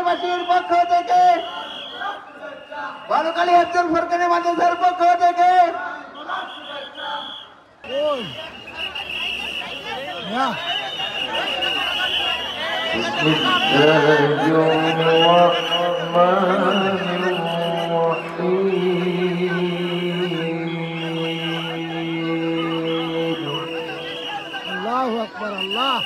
বাসীর পক্ষ থেকে, বালুকালী একজন সরকারি মাদ্রাসার পক্ষ থেকে আল্লাহু আকবার। আল্লাহ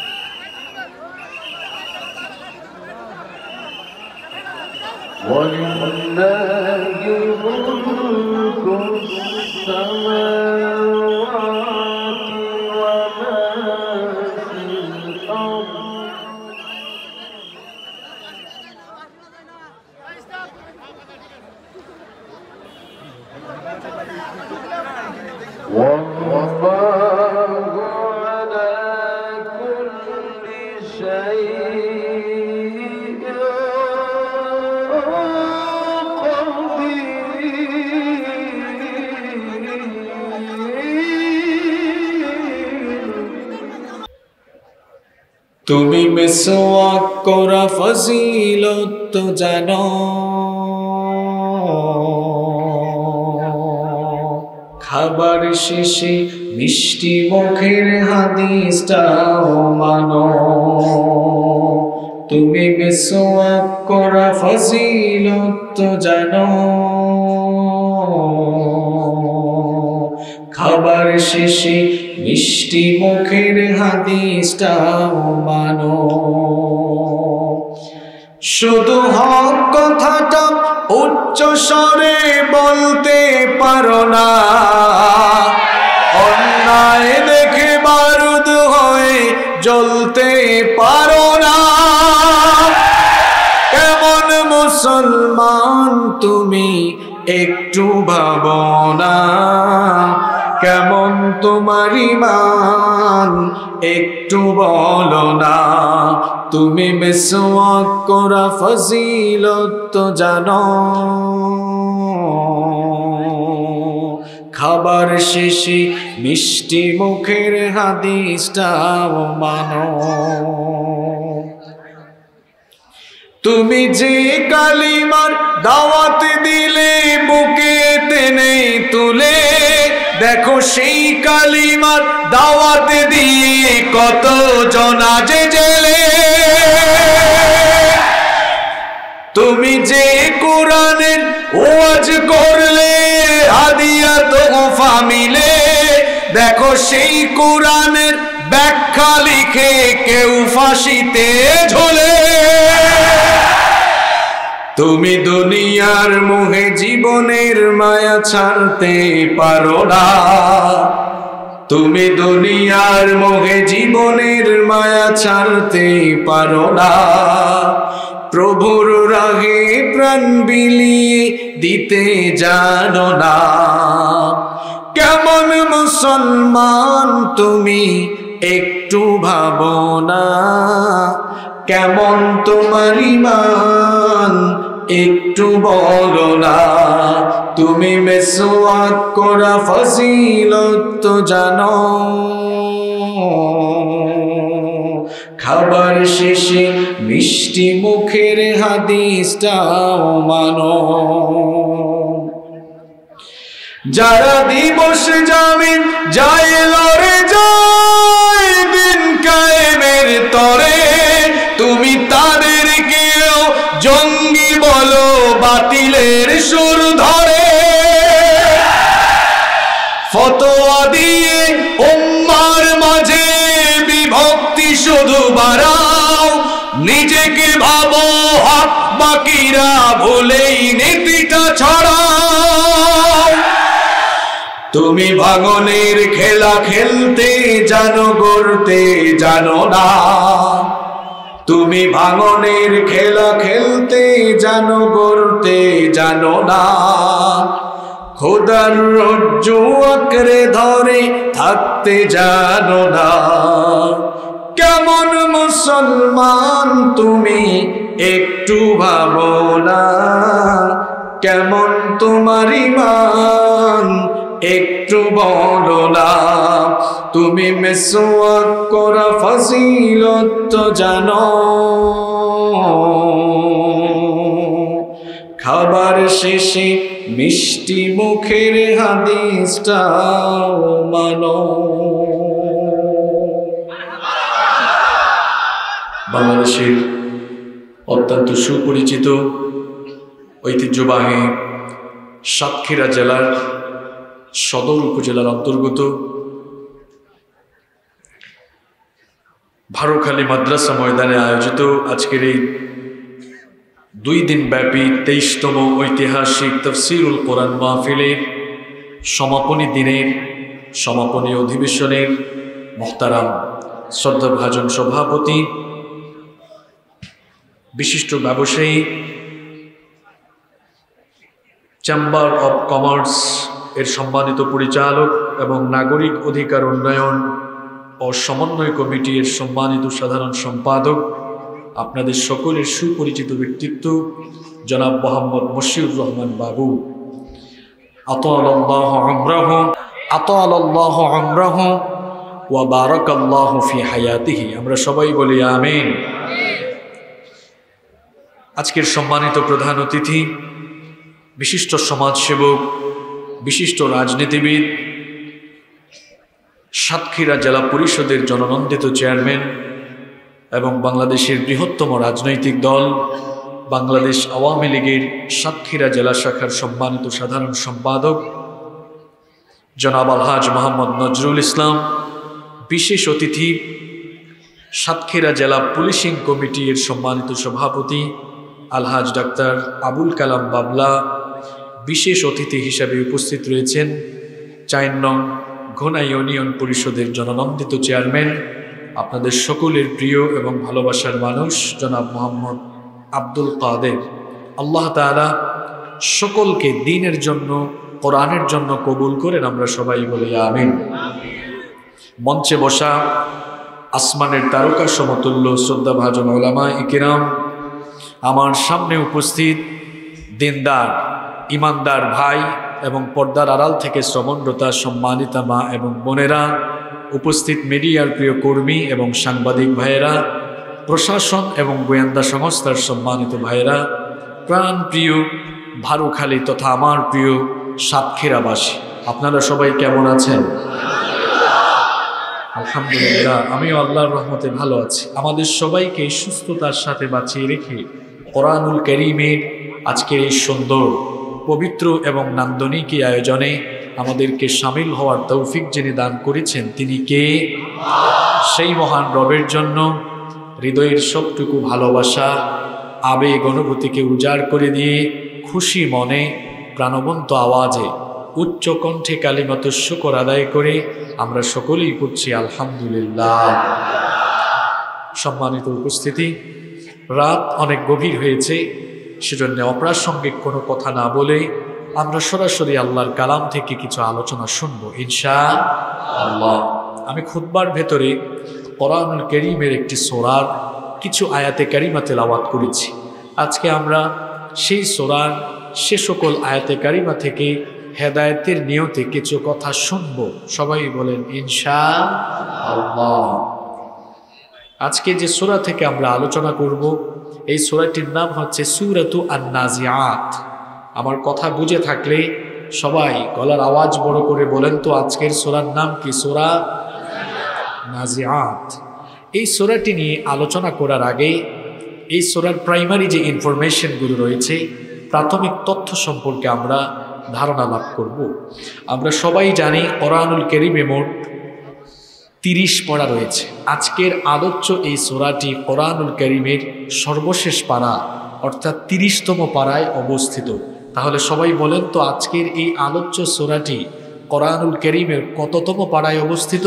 ولله ملك السماوات وما في الأرض والله على كل شيء তুমি মিসওয়াক করা ফজিলত তো জানো, খাবার শেষে মিষ্টি মুখের হাদিসটাও মানো। তুমি মিসওয়াক করা ফজিলত তো জানো, খাবার শেষে মিষ্টি মুখের হাদিসটাও মানো। শুধু হক কথাটা উচ্চ স্বরে বলতে পারো না, অন্যায় দেখে বারুদ হয়ে জ্বলতে পারো না। কেমন মুসলমান তুমি একটু ভাবো না, কেমন তোমার ঈমান একটু বলো না। তুমি মিসওয়াক করা ফজিলত তো জানো, খাবার শেষে মিষ্টি মুখের হাদিসটাও মানো। তুমি যে কালিমার দাওয়াত দিলে বুকে টেনে তুলে, দেখো সেই কালিমার দাওয়াত দিয়ে কত জনা যে জেলে। তুমি যে কোরআনের ওয়াজ করলে হাদিয়া তোহফা মিলে, দেখো সেই কোরআনের ব্যাখ্যা লিখে কেউ ফাঁসিতে ঝোলে। তুমি দুনিয়ার মোহে জীবনের মায়া ছাড়তে পারো না, তুমি দুনিয়ার মোহে জীবনের মায়া ছাড়তে পারো না। প্রভুর রাহে প্রাণ বিলিয়ে দিতে জানো না। কেমন মুসলমান তুমি একটু ভাবো না, কেমন তোমার ঈমান একটু বলো না। তুমি মিসওয়াক করা ফজিলত তো জানো, খাবার শেষে মিষ্টি মুখের হাদিসটাও মানো। যারা দিবস জামিন যায় লড়ে যায় দিন কায়েমের তরে, তুমি তাদেরকেও জঙ্গি বলো বাতিলের সুর ধরে। ফতোয়া দিয়ে উম্মার মাঝে বিভক্তি শুধু বাড়াও, নিজেকে ভাবো হক বাকিরা ভুলেই নীতিটা ছড়াও। তুমি ভাঙনের খেলা খেলতে জানো, গড়তে জানো না। তুমি ভাঙনের খেলা খেলতে জানো, গড়তে জানো না। খোদার রজ্জু আঁকড়ে ধরে থাকতে জানো না। কেমন মুসলমান তুমি একটু ভাবো না, কেমন তোমার ঈমান একটু বলো না। তুমি মিসওয়াক করা ফজিলত তো জানো। শেষে মিষ্টি মুখের হাদিসটাও মানো। বাংলাদেশের অত্যন্ত সুপরিচিত ঐতিহ্যবাহী সাতক্ষীরা জেলার সদর উপজেলার অন্তর্গত ভারুখালী মাদ্রাসা ময়দানে আয়োজিত আজকের এই 2 দিন ব্যাপী 23তম ঐতিহাসিক তাফসীরুল কোরআন মাহফিলের সমাপনী দিনের সমাপনী অধিবেশনের মুহতারাম শ্রদ্ধাভাজন সভাপতি, বিশিষ্ট ব্যবসায়ী, চেম্বার অব কমার্স এর সম্মানিত পরিচালক এবং নাগরিক অধিকার উন্নয়ন ও সমন্বয় কমিটির সম্মানিত সাধারণ সম্পাদক, আপনাদের সকলের সুপরিচিত ব্যক্তিত্ব জনাব মোহাম্মদ মশিউর রহমান বাবু, আতালাল্লাহু আমরাহু ওয়া বারাকাল্লাহু ফি হায়াতিহি। আমরা সবাই বলি আমিন। আজকের সম্মানিত প্রধান অতিথি, বিশিষ্ট সমাজসেবক, বিশিষ্ট রাজনীতিবিদ, সাতক্ষীরা জেলা পরিষদের জননন্দিত চেয়ারম্যান এবং বাংলাদেশের বৃহত্তম রাজনৈতিক দল বাংলাদেশ আওয়ামী লীগের সাতক্ষীরা জেলা শাখার সম্মানিত সাধারণ সম্পাদক জনাব আলহাজ মোহাম্মদ নজরুল ইসলাম, বিশেষ অতিথি সাতক্ষীরা জেলা পুলিশিং কমিটির সম্মানিত সভাপতি আলহাজ ডাক্তার আবুল কালাম বাবলা, বিশেষ অতিথি হিসাবে উপস্থিত রয়েছেন 4 নং ঘোনা ইউনিয়ন পরিষদের জননন্দিত চেয়ারম্যান, আপনাদের সকলের প্রিয় এবং ভালোবাসার মানুষ জনাব মোহাম্মদ আব্দুল কাদের। আল্লাহ তাআলা সকলকে দ্বীনের জন্য, কোরআনের জন্য কবুল করেন, আমরা সবাই বলি আমিন। মঞ্চে বসা আসমানের তারকা সমতুল্য শ্রদ্ধাভাজন উলামায়ে ইকরাম, আমার সামনে উপস্থিত দিনদার ইমানদার ভাই এবং পর্দার আড়াল থেকে শ্রবণরতা সম্মানিতা মা এবং বোনেরা, উপস্থিত মিডিয়ার প্রিয় কর্মী এবং সাংবাদিক ভাইয়েরা, প্রশাসন এবং গোয়েন্দা সংস্থার সম্মানিত ভাইয়েরা, প্রাণ প্রিয় ভারুখালী তথা আমার প্রিয় সাতক্ষীরাবাসী, আপনারা সবাই কেমন আছেন? আলহামদুলিল্লাহ, আমিও আল্লাহর রহমতে ভালো আছি। আমাদের সবাইকে সুস্থতার সাথে বাঁচিয়ে রেখে কোরআনুল কারীমের আজকের এই সুন্দর, পবিত্র এবং নান্দনিক আয়োজনে আমাদেরকে শামিল হওয়ার তৌফিক যিনি দান করেছেন তিনি কে? সেই মহান রবের জন্য হৃদয়ের সবটুকু ভালোবাসা, আবেগ, অনুভূতিকে উজাড় করে দিয়ে খুশি মনে প্রাণবন্ত আওয়াজে উচ্চ কণ্ঠে কালিমাত শুকর আদায় করে আমরা সকলেই পড়ছি আলহামদুলিল্লাহ। সম্মানিত উপস্থিতি, রাত অনেক গভীর হয়েছে, সেজন্য অপ্রাসঙ্গিক কোনো কথা না বলে আমরা সরাসরি আল্লাহর কালাম থেকে কিছু আলোচনা শুনবো ইনশাআল্লাহ। আমি খুতবার ভেতরে কোরআনুল কারীমের একটি সূরার কিছু আয়াতে কারিমা তেলাওয়াত করেছি। আজকে আমরা সেই সূরার সে সকল আয়াতে কারিমা থেকে হেদায়েতের নিয়তে কিছু কথা শুনবো। সবাই বলেন ইনশাআল্লাহ। আজকে যে সূরা থেকে আমরা আলোচনা করব, এই সূরাটির নাম হচ্ছে সূরাতু আন-নাজিআত। আমার কথা বুঝে থাকলে সবাই গলার আওয়াজ বড় করে বলেন তো আজকের সূরার নাম কি? সূরা নাজিআত। এই সূরাটি নিয়ে আলোচনা করার আগে এই সূরার প্রাইমারি যে ইনফরমেশনগুলো রয়েছে, প্রাথমিক তথ্য সম্পর্কে আমরা ধারণা লাভ করব। আমরা সবাই জানি কোরআনুল কারীমে মোট 30 পারা রয়েছে। আজকের আলোচ্য এই সূরাটি কোরআনুল কারীমের সর্বশেষ পারা অর্থাৎ 30তম পারায় অবস্থিত। তাহলে সবাই বলেন তো আজকের এই আলোচ্য সূরাটি কোরআনুল কারীমের কততম পারায় অবস্থিত?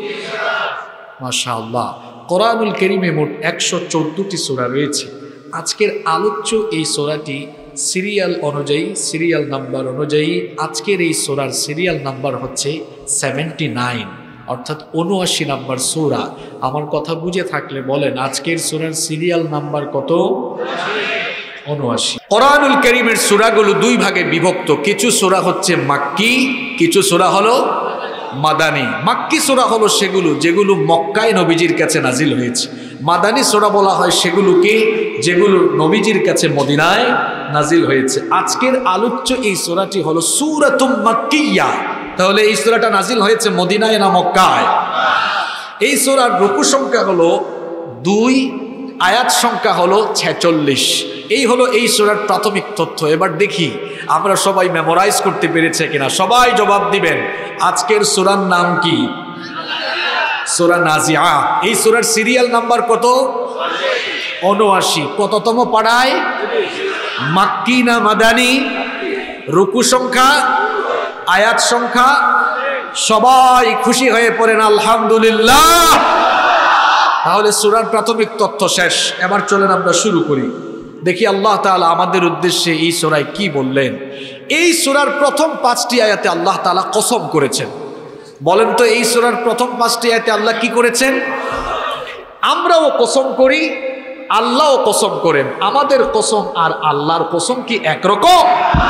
মাশাআল্লাহ। কোরআনুল কারীমে মোট 114টি সূরা রয়েছে। আজকের আলোচ্য এই সূরাটি সিরিয়াল অনুযায়ী, সিরিয়াল নাম্বার অনুযায়ী আজকের এই সূরার সিরিয়াল নাম্বার হচ্ছে 79, অর্থাৎ 79 নাম্বার সূরা। আমার কথা বুঝে থাকলে বলেন আজকের সূরার সিরিয়াল নাম্বার কত? 79। কোরআনুল কারীমের সূরাগুলো 2 ভাগে বিভক্ত। কিছু সূরা হচ্ছে মাক্কি, কিছু সূরা হলো মাদানী। মাক্কি সূরা হলো সেগুলো যেগুলো মক্কায় নবীজির কাছে নাজিল হয়েছে। মাদানী সূরা বলা হয় সেগুলোকে যেগুলো নবীজির কাছে মদিনায় নাজিল হয়েছে। আজকের আলোচ্য এই সূরাটি হলো সূরাতুম মাক্কিয়া। তাহলে এই সূরাটা নাজিল হয়েছে মদিনায় না মক্কায়? এই সূরার রুকু সংখ্যা হলো 2, আয়াত সংখ্যা হলো 46। এই হলো এই সূরার প্রাথমিক তথ্য। এবার দেখি আমরা সবাই মেমোরাইজ করতে পেরেছে কিনা। সবাই জবাব দিবেন। আজকের সূরার নাম কি? সূরা নাজিআ। এই সূরার সিরিয়াল নাম্বার কত? 79। কততম পাড়ায়? মাক্কি না মাদানি? রুকু সংখ্যা, আয়াত সংখ্যা, সবাই খুশি হয়ে পড়েন আলহামদুলিল্লাহ। তাহলে সূরার প্রাথমিক তথ্য শেষ। এবার চলেন আমরা শুরু করি। দেখি আল্লাহ তাআলা আমাদের উদ্দেশ্যে এই সূরায় কি বললেন। এই সূরার প্রথম 5টি আয়াতে আল্লাহ তাআলা কসম করেছেন। বলেন তো এই সূরার প্রথম 5টি আয়াতে আল্লাহ কি করেছেন? আমরাও কসম করি, আল্লাহও কসম করেন। আমাদের কসম আর আল্লাহর কসম কি একরকম?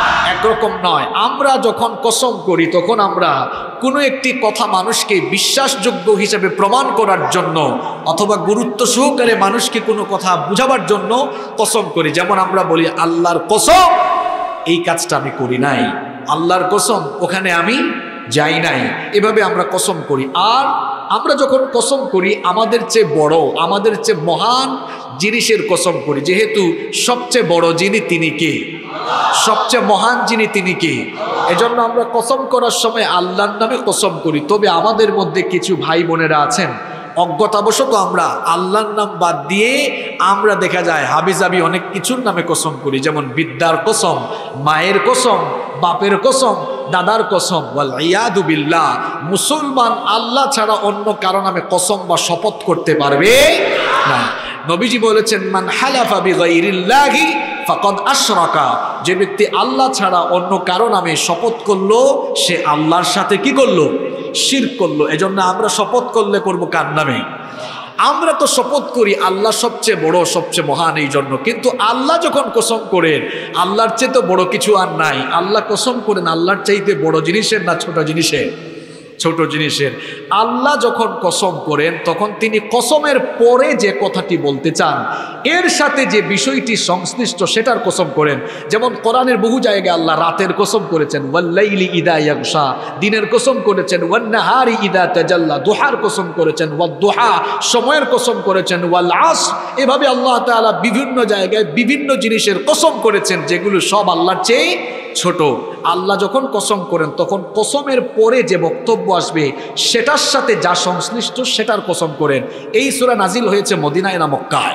একরকম নয়। আমরা যখন কসম করি তখন আমরা কোনো একটি কথা মানুষকে বিশ্বাসযোগ্য হিসেবে প্রমাণ করার জন্য অথবা গুরুত্ব সহকারে মানুষকে কোনো কথা বুঝাবার জন্য কসম করি। যেমন আমরা বলি আল্লাহর কসম এই কাজটা আমি করি নাই, আল্লাহর কসম ওখানে আমি যাই নাই, এভাবে আমরা কসম করি। আর আমরা যখন কসম করি আমাদের চেয়ে বড়, আমাদের চেয়ে মহান জিনিসের কসম করি। যেহেতু সবচেয়ে বড় যিনি তিনি কে? সবচেয়ে মহান যিনি তিনি কে? এজন্য আমরা কসম করার সময় আল্লাহর নামে কসম করি। তবে আমাদের মধ্যে কিছু ভাই বোনেরা আছেন অজ্ঞতাবশত আমরা আল্লাহর নাম বাদ দিয়ে আমরা দেখা যায় হাবিজাবি অনেক কিছুর নামে কসম করি। যেমন বিদ্যার কসম, মায়ের কসম, বাপের কসম, দাদার কসম। ওয়াল ইয়াদু বিল্লাহ। মুসলমান আল্লাহ ছাড়া অন্য কারো নামে কসম বা শপথ করতে পারবে না। নবীজি বলেছেন মান হালাফা বিগাইরিল্লাহি ফাকাদ আশরাকা। যে ব্যক্তি আল্লাহ ছাড়া অন্য কারো নামে শপথ করলো সে আল্লাহর সাথে কি করলো? শিরক করলো। এজন্য আমরা শপথ করলে করব কার নামে? আমরা তো শপথ করি আল্লাহ সবচেয়ে বড়, সবচেয়ে মহান এই জন্য। কিন্তু আল্লাহ যখন কসম করেন আল্লাহর চেয়ে তো বড় কিছু আর নাই। আল্লাহ কসম করেন আল্লাহর চাইতে বড় জিনিসের না ছোট জিনিসের? ছোট জিনিসের। আল্লাহ যখন কসম করেন তখন তিনি কসমের পরে যে কথাটি বলতে চান এর সাথে যে বিষয়টি সংশ্লিষ্ট সেটার কসম করেন। যেমন কোরআনের বহু জায়গায় আল্লাহ রাতের কসম করেছেন ওয়াল্লাইলি ইদা ইয়াগশা, দিনের কসম করেছেন ওয়ান্নাহারি ইদা তাজাল্লা, দুহার কসম করেছেন ওয়াদ-দুহা, সময়ের কসম করেছেন ওয়াল আসর। এভাবে আল্লাহ তাআলা বিভিন্ন জায়গায় বিভিন্ন জিনিসের কসম করেছেন যেগুলো সব আল্লাহর চেয়ে ছোট। আল্লাহ যখন কসম করেন তখন কসমের পরে যে বক্তব্য আসবে সেটার সাথে যা সংশ্লিষ্ট সেটার কসম করেন। এই সূরা নাজিল হয়েছে মদিনায় না মক্কায়?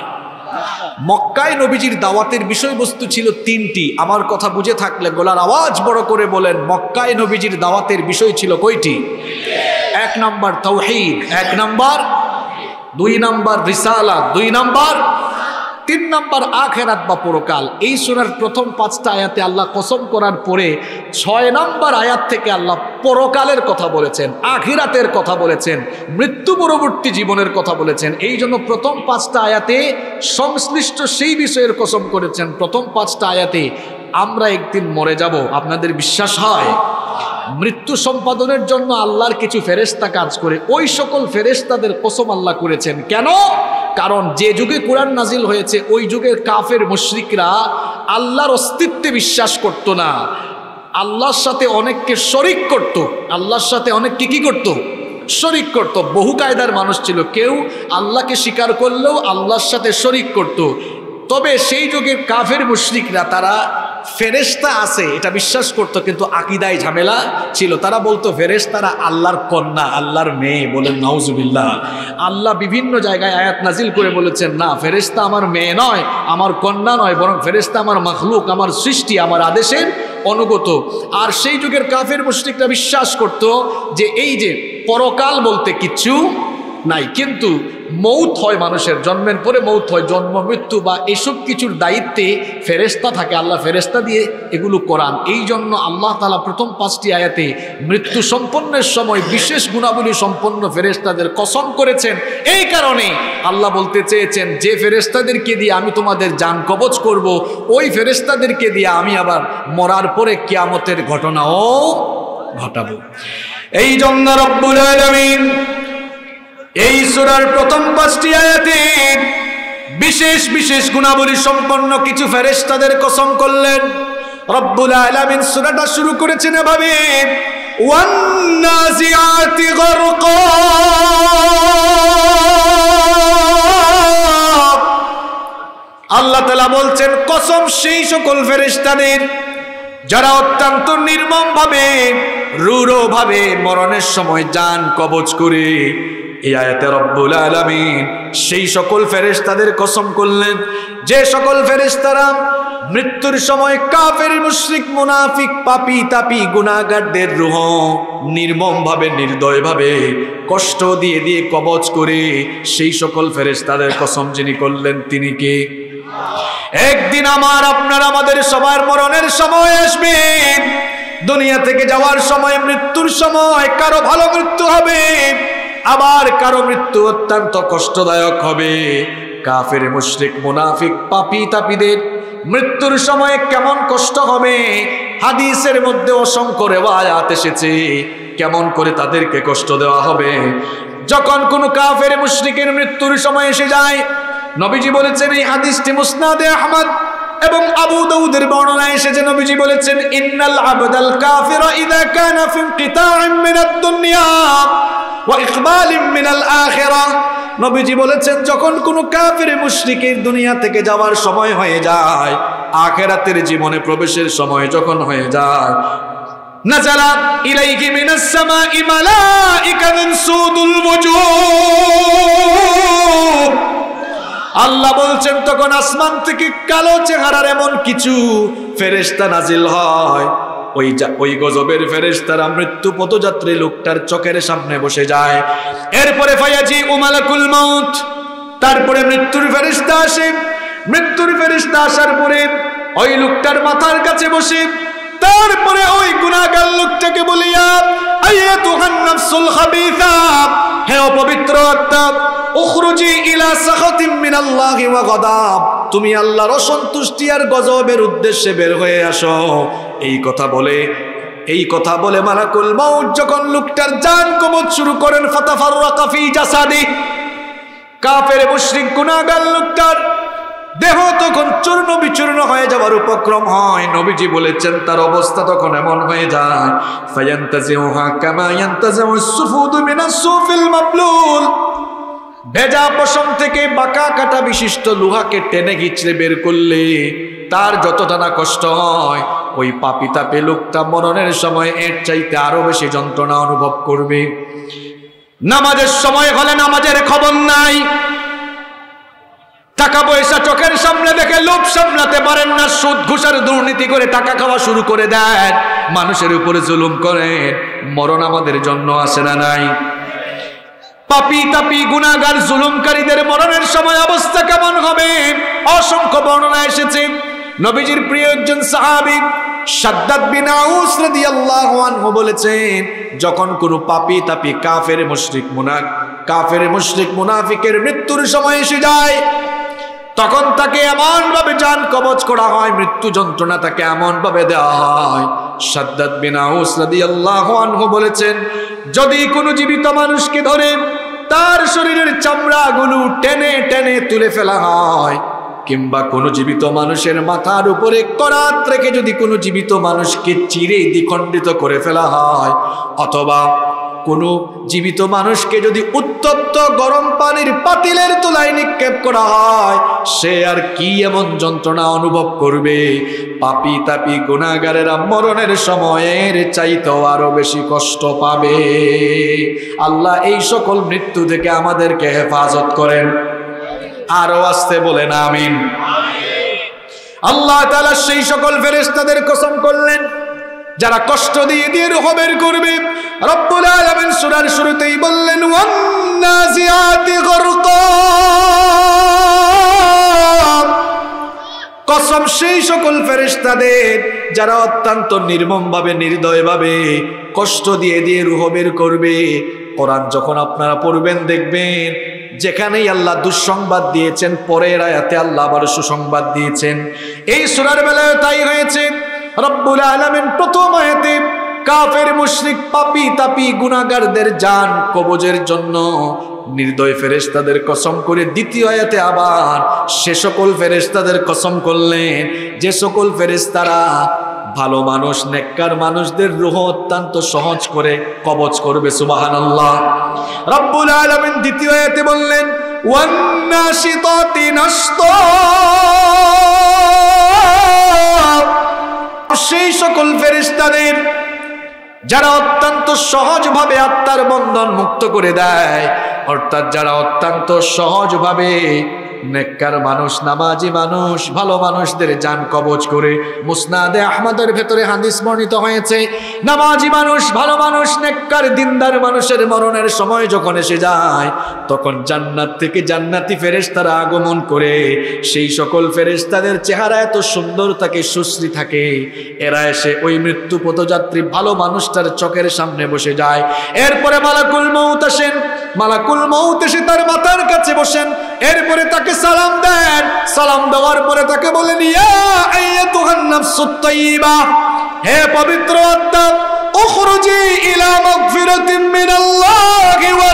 মক্কায় নবীজির দাওয়াতের বিষয়বস্তু ছিল 3টি। আমার কথা বুঝে থাকলে গলার আওয়াজ বড় করে বলেন, মক্কায় নবীজির দাওয়াতের বিষয় ছিল কয়টি? 1 নাম্বার তাওহীদ, 1 নাম্বার, 2 নাম্বার রিসালাত, 2 নাম্বার, 3 নাম্বার আখিরাত বা পরকাল। এই সূরার প্রথম 5টা আয়াতে আল্লাহ কসম করার পরে 6 নাম্বার আয়াত থেকে আল্লাহ পরকালের কথা বলেছেন, আখিরাতের কথা বলেছেন, মৃত্যু পরবর্তী জীবনের কথা বলেছেন। এই জন্য প্রথম 5টা আয়াতে সংশ্লিষ্ট সেই বিষয়ের কসম করেছেন। প্রথম 5টা আয়াতে আমরা একদিন মরে যাব, আপনাদের বিশ্বাস হয়? মৃত্যু সম্পাদনের জন্য আল্লাহর কিছু ফেরেশতা কাজ করে, ওই সকল ফেরেশতাদের কসম আল্লাহ করেছেন। কেন? কারণ যে যুগে কোরআন নাজিল হয়েছে ওই যুগের কাফের মুশরিকরা আল্লাহর অস্তিত্বে বিশ্বাস করত না, আল্লাহর সাথে অনেককে শরিক করত, আল্লাহর সাথে অনেককে কি করত? শরিক করত। বহু কায়দার মানুষ ছিল, কেউ আল্লাহকে স্বীকার করলেও আল্লাহর সাথে শরিক করত। তবে সেই যুগের কাফের মুশরিকরা তারা ফেরেশতা আছে এটা বিশ্বাস করত, কিন্তু আকীদায় ঝামেলা ছিল। তারা বলতো ফেরেশতারা আল্লাহর কন্যা, আল্লাহর মেয়ে। বলেন নাউজুবিল্লাহ। আল্লাহ বিভিন্ন জায়গায় আয়াত নাজিল করে বলেছেন না, ফেরেশতা আমার মেয়ে নয়, আমার কন্যা নয়, বরং ফেরেশতা আমার মাখলুক, আমার সৃষ্টি, আমার আদেশের অনুগত। আর সেই যুগের কাফের মুশরিকরা বিশ্বাস করত যে এই যে পরকাল বলতে কিচ্ছু নাই, কিন্তু মৌত হয়, মানুষের জন্মের পরে মৌত হয়, জন্ম মৃত্যু বা এসব কিছুর দায়িত্বে ফেরেশতা থাকে, আল্লাহ ফেরেশতা দিয়ে এগুলো করান। এই জন্য আল্লাহ তাআলা প্রথম 5টি আয়াতে মৃত্যু সম্পন্নের সময় বিশেষ গুণাবলী সম্পন্ন ফেরেশতাদের কসম করেছেন। এই কারণে আল্লাহ বলতে চেয়েছেন যে ফেরেশতাদেরকে দিয়ে আমি তোমাদের জান কবজ করব, ওই ফেরেশতাদেরকে দিয়ে আমি আবার মরার পরে কিয়ামতের ঘটনাও ঘটাবো। এই জন্য রব্বুল আলামিন এই সূরার প্রথম 5টি আয়াতে বিশেষ বিশেষ গুণাবলী সম্পন্ন কিছু ফেরেশতাদের কসম করলেন। রব্বুল আলামিন সূরাটা শুরু করেছেন এভাবে, ওয়ান নাজিআতি গারকা। আল্লাহ তাআলা বলছেন কসম সেই সকল ফেরেশতাদের যারা অত্যন্ত নির্মমভাবে রূঢ়ভাবে মরণের সময় জান কবজ করে। এই আয়াতে রব্বুল আলামিন সেই সকল ফেরেশতাদের কসম করলেন যে সকল ফেরেশতারা মৃত্যুর সময় কাফের মুশরিক মুনাফিক পাপী তাপী গুনাহগারদের রূহ নির্মমভাবে নির্দয়ভাবে কষ্ট দিয়ে দিয়ে কবজ করে। সেই সকল ফেরেশতাদের কসম যিনি করলেন তিনি কে? একদিন আমাদের সবার মরণের সময় আসবে। দুনিয়া থেকে যাওয়ার সময় মৃত্যুর সময় কারো ভালো মৃত্যু হবে, আবার কারো মৃত্যু অত্যন্ত কষ্টদায়ক হবে। কাফের মুশরিক মুনাফিক পাপী তাপীদের মৃত্যুর সময় কেমন কষ্ট হবে হাদিসের মধ্যে অসংখ্য রিওয়ায়াত এসেছে কেমন করে তাদেরকে কষ্ট দেওয়া হবে। যখন কোন কাফের মুশরিকের মৃত্যুর সময় এসে যায়, নবীজি বলেছেন, এই হাদিসটি মুসনাদে আহমদ এবং আবু দাউদের বর্ণনায় এসেছে, নবীজি বলেছেন ইন্নাল আবদাল কাফিরা ইযা কানা ফি ইনকিতাইম মিনাদ দুনিয়া ওয়া ইকবালিম মিনাল আখিরাহ। নবীজি বলেছেন যখন কোন কাফির মুশরিকের দুনিয়া থেকে যাওয়ার সময় হয়ে যায়, আখিরাতের জীবনে প্রবেশের সময় যখন হয়ে যায়, নাযালা ইলাইহি মিনাস সামাই মালাইকাতুন সুদুল ওয়ুজুহ। আল্লাহ বলছেন তখন আসমান থেকে কালো চেহারার এমন কিছু ফেরেশতা নাজিল হয়, ওই গজবের ফেরেশতারা মৃত্যু পথযাত্রী লোকটার চোখের সামনে বসে যায়। এরপরে ফায়াজি মালাকুল মাউত, তারপরে মৃত্যুর ফেরেশতা আসে। মৃত্যুর ফেরেশতা আসার পরে ওই লোকটার মাথার কাছে বসে, তারপরে ওই গুনাহগার লোকটাকে বলিয়া আইয়াতুহান নাফসুল খাবিসা, হে অপবিত্র আত্মা, উখরুজি ইলা সাখাতিম মিনাল্লাহি ওয়া গাদাব, তুমি আল্লাহর অসন্তুষ্টি আর গজবের উদ্দেশ্যে বের হয়ে আসো। এই কথা বলে মালাকুল মাউত যখন লোকটার জান কবজ শুরু করেন, ফাতাফাররাকা ফি জাসাদি, কাফের মুশরিক গুনাহগার লোকটার দেহ তখন চূর্ণ বিচূর্ণ হয়ে যাওয়ার উপক্রম হয়। নবীজি বলেছেন তার অবস্থা তখন এমন হয়ে যায়, ফায়ান্তাজিউহা কামা ইয়ান্তাজিউস সুফুদু মিনাস সুফিল মাবলুল, ভেজা পশম থেকে বাঁকা কাটা বিশিষ্ট লোহাকে টেনে গিচড়ে বের করলে তার যতটা না কষ্ট হয়, ওই পাপী তাপী লোকটা মরণের সময় এর চাইতে আরো বেশি যন্ত্রণা অনুভব করবে। নামাজের সময় হলে নামাজের খবর নাই, টাকা পয়সা চোখের সামনে দেখে লোভ সামলাতে পারেন না, সুদ ঘুষের দুর্নীতি করে টাকা খাওয়া শুরু করে দেন, মানুষের উপরে জুলুম করেন। মরণ আমাদের জন্য আসে না নাই? পাপী তাপী গুনাহগার জুলুমকারীদের মরণের সময় অবস্থা কেমন হবে অসংখ্য বর্ণনা এসেছে। নবীজির প্রিয় একজন সাহাবী শাদ্দাদ বিন আউস রাদিয়াল্লাহু আনহু বলেছেন, যখন কোনো পাপী তাপী কাফের মুশরিক মুনাফিকের মৃত্যুর সময় এসে যায়, তখন তাকে এমন ভাবে জান কবজ করা হয়, মৃত্যু যন্ত্রণা তাকে এমন ভাবে দেওয়া হয়। শাদ্দাদ বিন আউস রাদিয়াল্লাহু আনহু বলেছেন, যদি কোনো জীবিত মানুষকে ধরে তার শরীরের চামড়াগুলো টেনে টেনে তুলে ফেলা হয়, কিংবা কোনো জীবিত মানুষের মাথার উপরে করাত রেখে যদি কোনো জীবিত মানুষকে চিরে দ্বিখণ্ডিত করে ফেলা হয়, অথবা কোনো জীবিত মানুষকে যদি উত্তপ্ত গরম পানির পাতিলের তলায় নিক্ষেপ করা হয়, সে আর কি এমন যন্ত্রণা অনুভব করবে। পাপী তাপী গুনাহগারেরা মরণের সময়ের চাইতেও আরো বেশি কষ্ট পাবে। আল্লাহ এই সকল মৃত্যু থেকে আমাদেরকে হেফাজত করেন। আরো আসতে বলেন আমিন। আল্লাহ তাআলা সেই সকল ফেরেশতাদের কসম করলেন যারা কষ্ট দিয়ে দিয়ে রূহ বের করবে। রব্বুল আলামিন সূরার শুরুতেই বললেন, ওয়ান নাজিআতি গারকা, কসম সেই সকল ফেরেশতাদের যারা অত্যন্ত নির্মমভাবে নির্দয়ভাবে কষ্ট দিয়ে দিয়ে রূহ বের করবে। কোরআন যখন আপনারা পড়বেন দেখবেন যেখানেই আল্লাহ দুঃসংবাদ দিয়েছেন, পরের আয়াতে আল্লাহ আবার সুসংবাদ দিয়েছেন। এই সূরার বেলায় তাই হয়েছে। রব্বুল আলামিন প্রথম আয়াতে কাফের মুশরিক পাপী তাপী গুনাহগারদের জান কবজের জন্য নির্দয় ফেরেশতাদের কসম করে দ্বিতীয় আয়াতে আবার সে সকল ফেরেশতাদের কসম করলেন যে সকল ফেরেশতারা ভালো মানুষ নেককার মানুষদের রূহ অত্যন্ত সহজ করে কবজ করবে। সুবহানাল্লাহ। রব্বুল আলামিন দ্বিতীয় আয়াতে বললেন ওয়ান্নাশিতাতি নাশতা, সেই সকল ফেরেশতাদের যারা অত্যন্ত সহজভাবে আত্মার বন্ধন মুক্ত করে দেয়, অর্থাৎ যারা অত্যন্ত সহজভাবে নেককার মানুষ, নামাজি মানুষ, ভালো মানুষদের জান কবজ করে। মুসনাদে আহমদের ভেতরে হাদিস বর্ণিত হয়েছে, নামাজি মানুষ, ভালো মানুষ, নেককার দিনদার মানুষের মরণের সময় যখন এসে যায় তখন জান্নাত থেকে জান্নাতি ফেরেশতারা আগমন করে। সেই সকল ফেরেশতাদের চেহারা এত সুন্দর থাকে, সুশ্রী থাকে, এরা এসে ওই মৃত্যু পথযাত্রী ভালো মানুষটার চোখের সামনে বসে যায়। এরপরে মালাকুল মউত আসেন, মালাকুল মউত এসে তার মাথার কাছে বসেন, এরপরে তাকে সালাম দেন। সালাম দেওয়ার পরে তাকে বলেন ইয়া আইয়াতুহান নাফসুত তাইয়্যিবা, হে পবিত্র আত্মা, উখরুজি ইলা মাগফিরাতিন মিনাল্লাহি ওয়া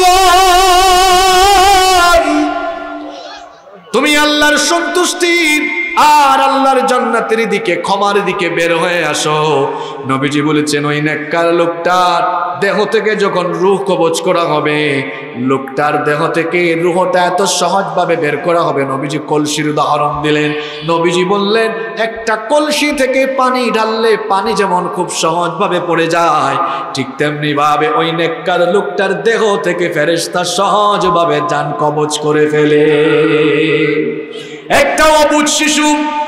রিদওয়ান, তুমি আল্লাহর সন্তুষ্টির আর আল্লাহর জান্নাতের দিকে, ক্ষমার দিকে বের হয়ে আসো। নবীজি বলেছেন ওই নেককার লোকটার দেহ থেকে যখন রূহ কবজ করা হবে, লোকটার দেহ থেকে রূহটা এত সহজভাবে বের করা হবে। নবীজি কলসির উদাহরণ দিলেন। নবীজি বললেন একটা কলসি থেকে পানি ঢাললে পানি যেমন খুব সহজভাবে পড়ে যায়, ঠিক তেমনি ভাবে ওই নেককার লোকটার দেহ থেকে ফেরেশতা সহজভাবে জান কবজ করে ফেলে। একটা অবুঝ শিশু,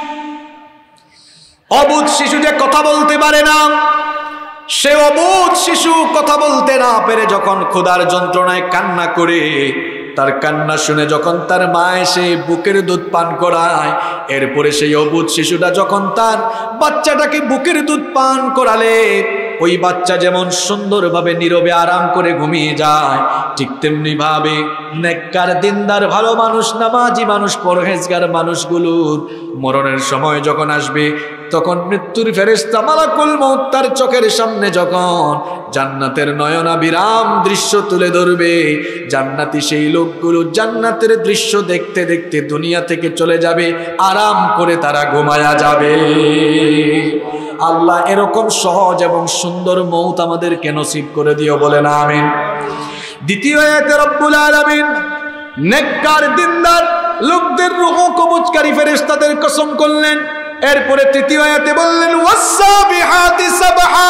অবুঝ শিশু যে কথা বলতে পারে না, সে অবুঝ শিশু কথা বলতে না পেরে যখন ক্ষুধার যন্ত্রণায় কান্না করে, তার কান্না শুনে যখন তার মা এসে বুকের দুধ পান করায়, এরপরে সেই অবুঝ শিশুটা যখন তার বাচ্চাটাকে বুকের দুধ পান করালে ওই বাচ্চা যেমন সুন্দরভাবে নীরবে আরাম করে ঘুমিয়ে যায়, ঠিক তেমনি ভাবে নেককার দিনদার ভালো মানুষ, নামাজি মানুষ, পরহেজগার মানুষগুলোর মরণের সময় যখন আসবে তখন মৃত্যুর ফেরেশতা মালাকুল মউত তার চোখের সামনে যখন জান্নাতের নয়নাভিরাম দৃশ্য তুলে ধরবে, জান্নাতি সেই লোকগুলো জান্নাতের দৃশ্য দেখতে দেখতে দুনিয়া থেকে চলে যাবে, আরাম করে তারা ঘুমায়া যাবে। আল্লাহ এরকম সহজ এবং সুন্দর মউত আমাদেরকে নসিব করে দিও, বলেন আমিন। দ্বিতীয় আয়াতে রব্বুল আলামিন নেককার দিনদার লোকদের রূহ কবজকারী ফেরেশতাদের কসম করলেন। এরপরে তৃতীয় আয়াতে বললেন ওয়াসসাবিহাতি সাবহা,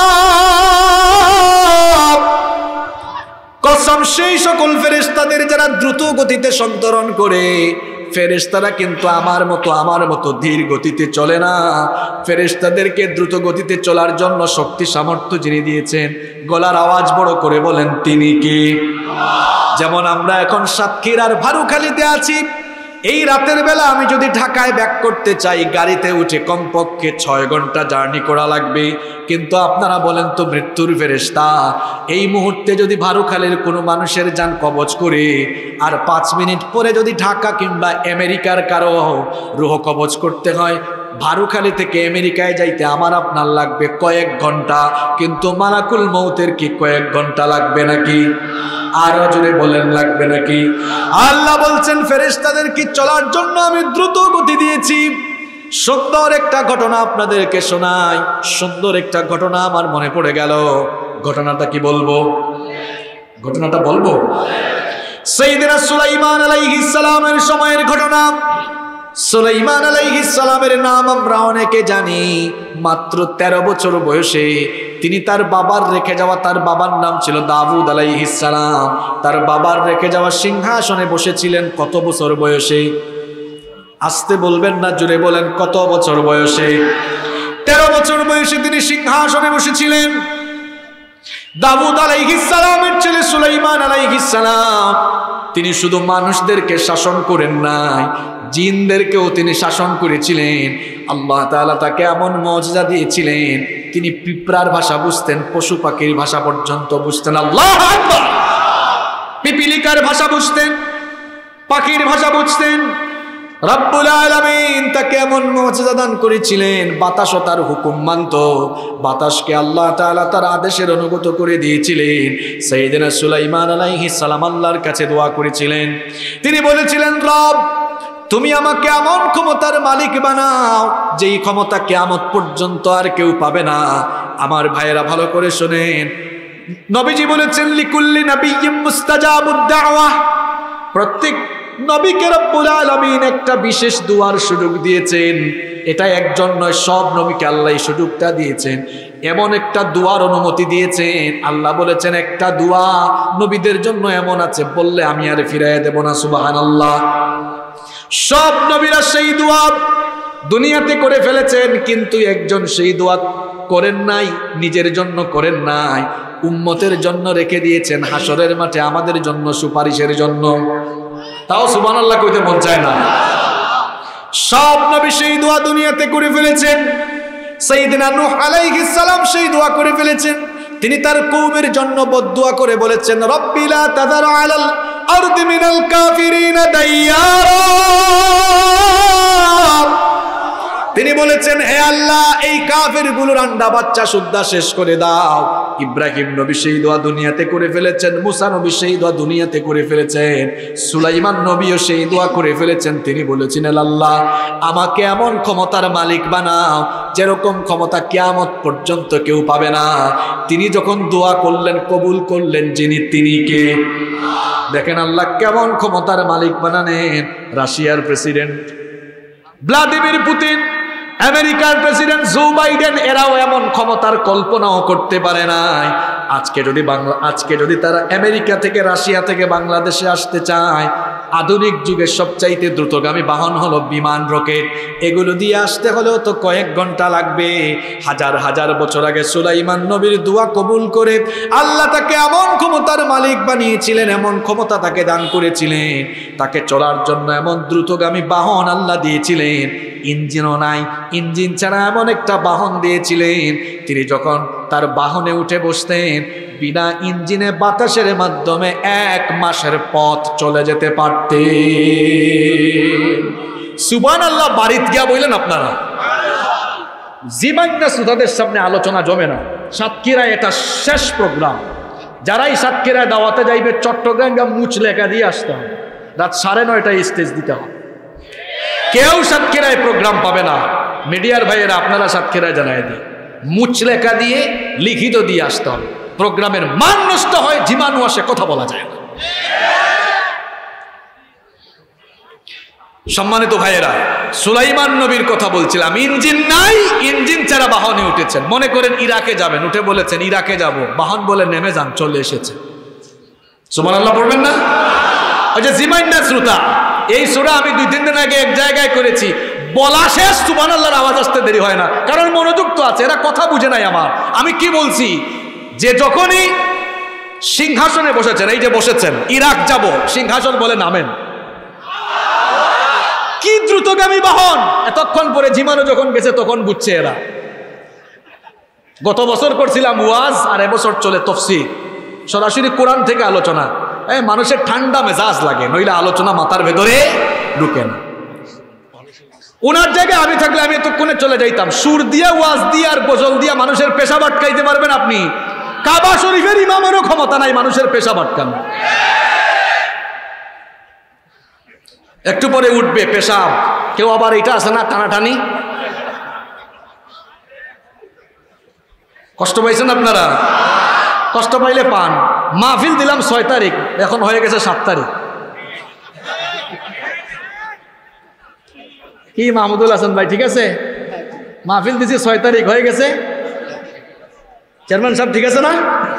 কসম সেই সকল ফেরেশতাদের যারা দ্রুত গতিতে সন্তরণ করে। ফেরেশতারা কিন্তু আমার মতো ধীর গতিতে চলে না। ফেরেশতাদেরকে দ্রুত গতিতে চলার জন্য শক্তি সামর্থ্য যিনি দিয়েছেন, গলার আওয়াজ বড় করে বলেন তিনি কি? যেমন আমরা এখন সাতক্ষীরার ভারুখালীতে আছি, এই রাতের বেলা আমি যদি ঢাকায় ব্যাক করতে চাই গাড়িতে উঠে কমপক্ষে 6 ঘন্টা জার্নি করা লাগবে। কিন্তু আপনারা বলেন তো মৃত্যুর ফেরেশতা এই মুহূর্তে যদি ভারুখালীর কোনো মানুষের জান কবজ করে আর 5 মিনিট পরে যদি ঢাকা কিংবা আমেরিকার কারো রূহ কবজ করতে হয়, ভারুখালী থেকে আমেরিকায় যাইতে আমার আপনার লাগবে কয়েক ঘন্টা, কিন্তু মালাকুল মউতের কি কয়েক ঘন্টা লাগবে নাকি? আরো জোরে বলেন লাগবে নাকি? আল্লাহ বলছেন ফেরেশতাদের কি চলার জন্য আমি দ্রুত গতি দিয়েছি। সুন্দর একটা ঘটনা আপনাদেরকে শোনাই, সুন্দর একটা ঘটনা আমার মনে পড়ে গেল। ঘটনাটা কি বলবো? ঘটনাটা বলবো? সাইয়েদনা সুলাইমান আলাইহিস সালামের সময়ের ঘটনা। সুলাইমান আলাইহিস সালামের নাম আমরা অনেকে জানি। মাত্র 13 বছর বয়সে তিনি তার বাবার রেখে যাওয়া, তার বাবার নাম ছিল দাউদ আলাইহিস সালাম, তার বাবার রেখে যাওয়া সিংহাসনে বসেছিলেন কত বছর বয়সে? আস্তে বলবেন না, জোরে বলেন, কত বছর বয়সে? 13 বছর বয়সে তিনি সিংহাসনে বসেছিলেন। দাউদ আলাইহিস সালামের ছেলে সুলাইমান আলাইহিস সালাম তিনি শুধু মানুষদেরকে শাসন করেন নাই, জিনদেরকেও তিনি শাসন করেছিলেন। আল্লাহ তাআলা তাকে এমন মুজিজা দিয়েছিলেন, তিনি পিঁপড়ার ভাষা বুঝতেন, পশু পাখির ভাষা পর্যন্ত বুঝতেন। আল্লাহু আকবার! পিপিলিকার ভাষা বুঝতেন, পাখির ভাষা বুঝতেন। রব্বুল আলামিন তাকে এমন এমন মুজিজা দান করেছিলেন, বাতাসও তার হুকুম মানত, বাতাসকে আল্লাহ তাআলা তার আদেশের অনুগত করে দিয়েছিলেন। সাইয়েদনা সুলাইমান আলাইহিস সালাম আল্লাহর কাছে দোয়া করেছিলেন। তিনি বলেছিলেন, রব তুমি আমাকে এমন ক্ষমতার মালিক বানাও যেই ক্ষমতা কিয়ামত পর্যন্ত আর কেউ পাবে না। আমার ভাইয়েরা ভালো করে শোনেন, নবীজি বলেছেন লিকুল্লি নাবিয়্যিন মুস্তাজাবুদ দাওয়া, প্রত্যেক নবীকে রব্বুল আলামিন একটা বিশেষ দুয়ার সুযোগ দিয়েছেন। এটা একজন নয়, সব নবীকে আল্লাহ এই সুযোগটা দিয়েছেন। এমন একটা দুয়ার অনুমতি দিয়েছেন, আল্লাহ বলেছেন একটা দোয়া নবীদের জন্য এমন আছে, বললে আমি আর ফিরাইয়া দেব না। সুবহানাল্লাহ। সব নবীরা সেই দোয়া দুনিয়াতে করে ফেলেছেন, কিন্তু একজন সেই দোয়া করেন নাই, নিজের জন্য করেন নাই, উম্মতের জন্য রেখে দিয়েছেন হাসরের মাঠে আমাদের জন্য সুপারিশের জন্য। তাও সুবহানাল্লাহ কইতে মন চায় না। সব নবী সেই দোয়া দুনিয়াতে করে ফেলেছেন। সাইয়েদনা নূহ আলাইহিস সালাম সেই দোয়া করে ফেলেছেন। তিনি তার কওমের জন্য বদদুয়া করে বলেছেন, রব্বি লা তাযার আলাল আরদি মিনাল কাফিরিনা দাইয়ারা। তিনি বলেছেন, হে আল্লাহ এই কাফেরগুলোর আন্ডা বাচ্চা সুদ্ধা শেষ করে দাও। ইব্রাহিম নবী সেই দোয়া দুনিয়াতে করে ফেলেছেন, মুসা নবী সেই দোয়া দুনিয়াতে করে ফেলেছেন, সুলাইমান নবীও সেই দোয়া করে ফেলেছেন। তিনি বলেছিলেন, আল্লাহ আমাকে এমন ক্ষমতার মালিক বানাও যেরকম ক্ষমতা কিয়ামত পর্যন্ত কেউ পাবে না। তিনি যখন দোয়া করলেন, কবুল করলেন যিনি, তিনি কে? দেখেন আল্লাহ কেমন ক্ষমতার মালিক বানানেন। রাশিয়ার প্রেসিডেন্ট ভ্লাদিমির পুতিন, আমেরিকার প্রেসিডেন্ট জো বাইডেন, এরাও এমন ক্ষমতার কল্পনাও করতে পারে নাই। আজকে যদি তারা আমেরিকা থেকে, রাশিয়া থেকে বাংলাদেশে আসতে চায়, আধুনিক যুগের সবচাইতে দ্রুতগামী বাহন হলো বিমান, রকেট। এগুলো দিয়ে আসতে হলেও তো কয়েক ঘন্টা লাগবে। হাজার হাজার বছর আগে সুলাইমান নবীর দোয়া কবুল করে আল্লাহ তাকে এমন ক্ষমতার মালিক বানিয়েছিলেন, এমন ক্ষমতা তাকে দান করেছিলেন, তাকে চলার জন্য এমন দ্রুতগামী বাহন আল্লাহ দিয়েছিলেন। ইঞ্জিনও নাই, ইঞ্জিন ছাড়া এমন একটা বাহন দিয়েছিলেন, তিনি যখন তার বাহনে উঠে বসতেন বিনা ইঞ্জিনে বাতাসের মাধ্যমে 1 মাসের পথ চলে যেতে পারতেন। সুবহানাল্লাহ। বাড়িতে গিয়া বললেন আপনারা, জীবান্না সুতাদের সামনে আলোচনা জমে না। সাতক্ষীরায় এটা শেষ প্রোগ্রাম। যারাই সাতক্ষীরায় দাওয়াতে যাইবে চট্টগ্রাম মুচ লেখা দিয়ে আসতে হবে, রাত 9:30টায় স্টেজ দিতে হবে। কেউ সাতক্ষীরায় প্রোগ্রাম পাবে না। মিডিয়ার ভাইয়েরা আপনারা সাতক্ষীরায় জানাই দিয়ে মুচলেখা দিয়ে লিখিত দিয়ে আসতে হবে। প্রোগ্রামের মান নষ্ট হয়, জীবাণু আসে, কথা বলা যায় না। সম্মানিত ভাইয়েরা, সুলাইমান নবীর কথা বলছিলাম। ইঞ্জিন নাই, ইঞ্জিন ছাড়া বাহনে উঠেছেন। মনে করেন ইরাকে যাবেন, উঠে বলেছেন ইরাকে যাব, বাহন বলে নেমে যান, চলে এসেছে। সুবহানাল্লাহ পড়বেন না? ওই যে জিমাইন্না শ্রোতা, এই সূরা আমি 2-3 দিন আগে এক জায়গায় করেছি, বলা শেষ সুবহানাল্লাহর আওয়াজ আসতে দেরি হয় না, কারণ মনোযোগ তো আছে। এরা কথা বুঝে নাই আমার। আমি কি বলছি, যে যখনই সিংহাসনে বসেছেন, এই যে বসেছেন, ইরাক যাব, সিংহাসন বলে নামেন। কি দ্রুতগামী বাহন! এতক্ষণ পরে জীবাণু যখন গেছে তখন বুঝছে এরা। গত বছর করছিলাম ওয়াজ, আর এবছর চলে তাফসীর, সরাসরি কোরআন থেকে আলোচনা। মানুষের ঠান্ডা মেজাজ লাগে, নইলে আলোচনা মাথার ভেতরে ঢুকে না। ওনার জায়গায় আমি থাকলে আমি এতক্ষণে চলে যাইতাম। সুর দিয়া, ওয়াজ দিয়া আর গজল দিয়া মানুষের পেশাব আটকাইতে পারবেন আপনি? কাবা শরীফের ইমামেরও ক্ষমতা নাই মানুষের পেশাব আটকানো। একটু পরে উঠবে পেশাব, কেউ আবার এটা আছে না টানাটানি। কষ্ট পাইছেন আপনারা? কষ্ট পাইলে পান। মাহফিল দিলাম 6 তারিখ, এখন হয়ে গেছে 7 তারিখ। কি মাহমুদুল হাসান ভাই, ঠিক আছে? মাহফিল দিছি 6 তারিখ, হয়ে গেছে। চেয়ারম্যান সাহেব ঠিক আছে না?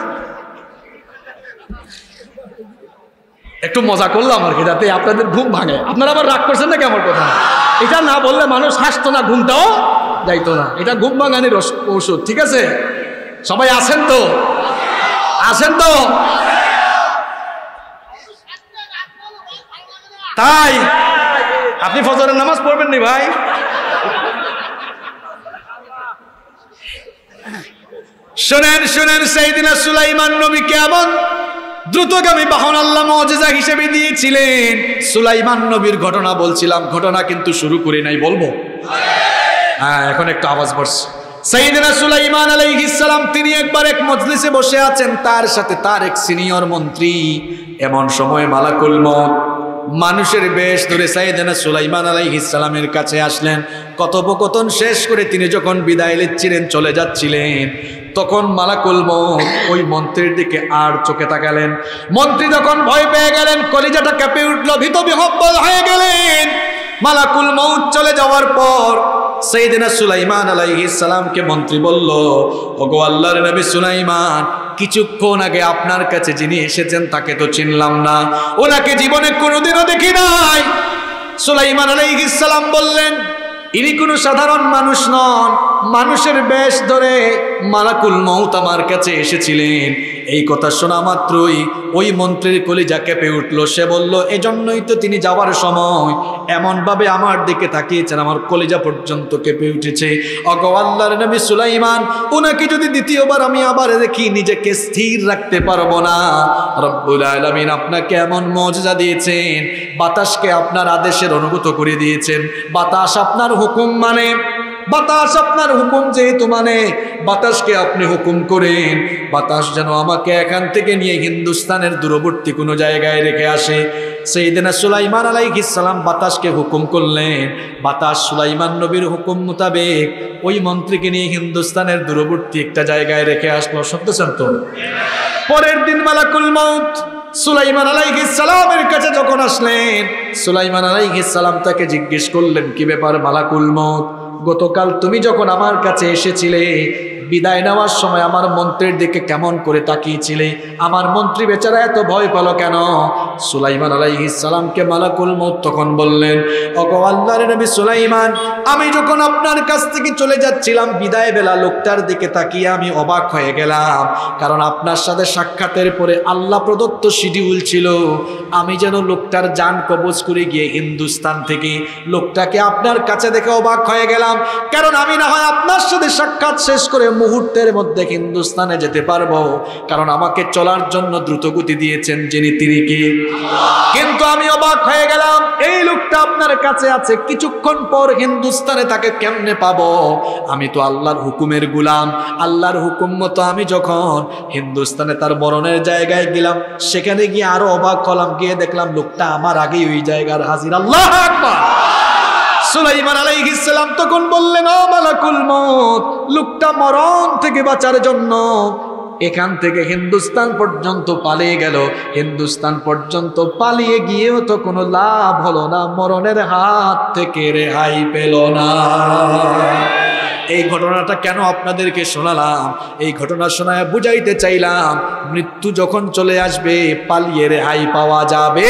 একটু মজা করলাম আর কি, যাতে আপনাদের ঘুম ভাঙে। আপনারা আবার রাগ করছেন নাকি আমার কথা? এটা না বললে মানুষ হাসতো না, ঘুমটাও যাইতো না। এটা ঘুম ভাঙানির ঔষধ, ঠিক আছে? সবাই আছেন তো? আছেন তো? তাই আপনি ফজরের নামাজ পড়বেন নি ভাই? শুনেন শুনেন, সাইয়েদনা সুলাইমান নবীকে এমন দ্রুতগামী বাহন আল্লাহ মুজিজা হিসেবে দিয়েছিলেন। সুলাইমান নবীর ঘটনা বলছিলাম, ঘটনা কিন্তু শুরু করি নাই, বলবো। হ্যাঁ, এখন একটু আওয়াজ বসছে। সাইয়েদনা সুলাইমান আলাইহিস সালাম তিনি একবার এক মজলিসে বসে আছেন, তার সাথে তার এক সিনিয়র মন্ত্রী। এমন সময় মালাকুল মউত মানুষের বেশ ধরে সাইয়েদনা সুলাইমান আলাইহিস সালামের কাছে আসলেন। কথোপকথন শেষ করে তিনি যখন বিদায় নিচ্ছিলেন, চলে যাচ্ছিলেন, তখন মালাকুল মউত ওই মন্ত্রীর দিকে আর চোখে তাকালেন। মন্ত্রী তখন ভয় পেয়ে গেলেন, কলিজাটা কেঁপে উঠল, ভীত বিহ্বল হয়ে গেলেন। মালাকুল মউত চলে যাওয়ার পর সাইয়েদনা সুলাইমান আলাইহিস সালামকে মন্ত্রী বলল, ওগো আল্লাহর নবী সুলাইমান, কিছুক্ষণ আগে আপনার কাছে যিনি এসেছেন তাকে তো চিনলাম না, ওনাকে জীবনে কোনোদিনও দেখি নাই। সুলাইমান আলাইহিস সালাম বললেন, ইনি কোনো সাধারণ মানুষ নন, মানুষের বেশ ধরে মালাকুল মউত আমার কাছে এসেছিলেন। এই কথা শোনা মাত্রই ওই মন্ত্রীর কলিজা কেঁপে উঠল। সে বলল, এজন্যই তো তিনি যাওয়ার সময় এমনভাবে আমার দিকে তাকিয়েছেন, আমার কলিজা পর্যন্ত কেঁপে উঠেছে। ওগো আল্লাহর নবী সুলাইমান, ওনাকে যদি দ্বিতীয়বার আমি আবার দেখি, নিজেকে স্থির রাখতে পারবো না। রব্বুল আলামিন আপনাকে এমন মুজিজা দিয়েছেন, বাতাসকে আপনার আদেশের অনুভূত করে দিয়েছেন। বাতাস আপনার হুকুম মানে, বাতাস আপনার হুকুম যেহেতু মানে, বাতাসকে আপনি হুকুম করেন বাতাস যেন আমাকে এখান থেকে নিয়ে হিন্দুস্তানের দূরবর্তী কোনো জায়গায় রেখে আসে। সাইয়েদনা সুলাইমান আলাইহিস সালাম বাতাসকে হুকুম করলেন। বাতাস সুলাইমান নবীর হুকুম মোতাবেক ওই মন্ত্রীকে নিয়ে হিন্দুস্তানের দূরবর্তী একটা জায়গায় রেখে আসলো। শুনতেছেন তো? পরের দিন মালাকুল মউত সুলাইমান আলাইহিস সালামের কাছে যখন আসলেন, সুলাইমান আলাইহিস সালাম তাকে জিজ্ঞেস করলেন, কি ব্যাপার মালাকুল মউত, গতকাল তুমি যখন আমার কাছে এসেছিলে, বিদায় নেওয়ার সময় আমার মন্ত্রীর দিকে কেমন করে তাকিয়েছিলে, আমার মন্ত্রী বেচারা এত ভয় পেল কেন? সুলাইমান আলাইহিস সালামকে মালাকুল মউত তখন বললেন, ওগো আল্লাহর নবী সুলাইমান, আমি যখন আপনার কাছ থেকে চলে যাচ্ছিলাম, বিদায় বেলা লোকটার দিকে তাকিয়ে আমি অবাক হয়ে গেলাম, কারণ আপনার সাথে সাক্ষাতের পরে আল্লাহ প্রদত্ত শিডিউল ছিল, আমি যেন লোকটার জান কবজ করে গিয়ে হিন্দুস্তান থেকে লোকটাকে আপনার কাছে দেখে অবাক হয়ে গেলাম, কারণ আমি না হয় আপনার সাথে সাক্ষাৎ শেষ করে মুহূর্তের মধ্যে হিন্দুস্তানে যেতে পারবো, কারণ আমাকে চলার জন্য দ্রুত গতি দিয়েছেন যিনি, তিনি কি? কিন্তু আমি অবাক হয়ে গেলাম, এই লোকটা আপনার কাছে আছে, কিছুক্ষণ পর হিন্দুস্তানে তাকে কেমনে পাবো? আমি তো আল্লাহর হুকুমের গোলাম, আল্লাহর হুকুম মতো আমি যখন হিন্দুস্তানে তার মরণের জায়গায় গেলাম, সেখানে গিয়ে আরো অবাক হলাম, গিয়ে দেখলাম লোকটা আমার আগেই ওই জায়গার হাজির। আল্লাহু আকবার। সুলাইমান আলাইহিস সালাম তখন বললেন, ও মালাকুল মউত, লোকটা মরণ থেকে বাঁচার জন্য এখান থেকে হিন্দুস্তান পর্যন্ত পালিয়ে গেল, হিন্দুস্তান পর্যন্ত পালিয়ে গিয়েও তো কোনো লাভ হলো না, মরণের হাত থেকে রেহাই পেল না। এই ঘটনাটা কেন আপনাদেরকে শোনালাম? এই ঘটনা শোনায় বুঝাইতে চাইলাম, মৃত্যু যখন চলে আসবে পালিয়ে রেহাই পাওয়া যাবে,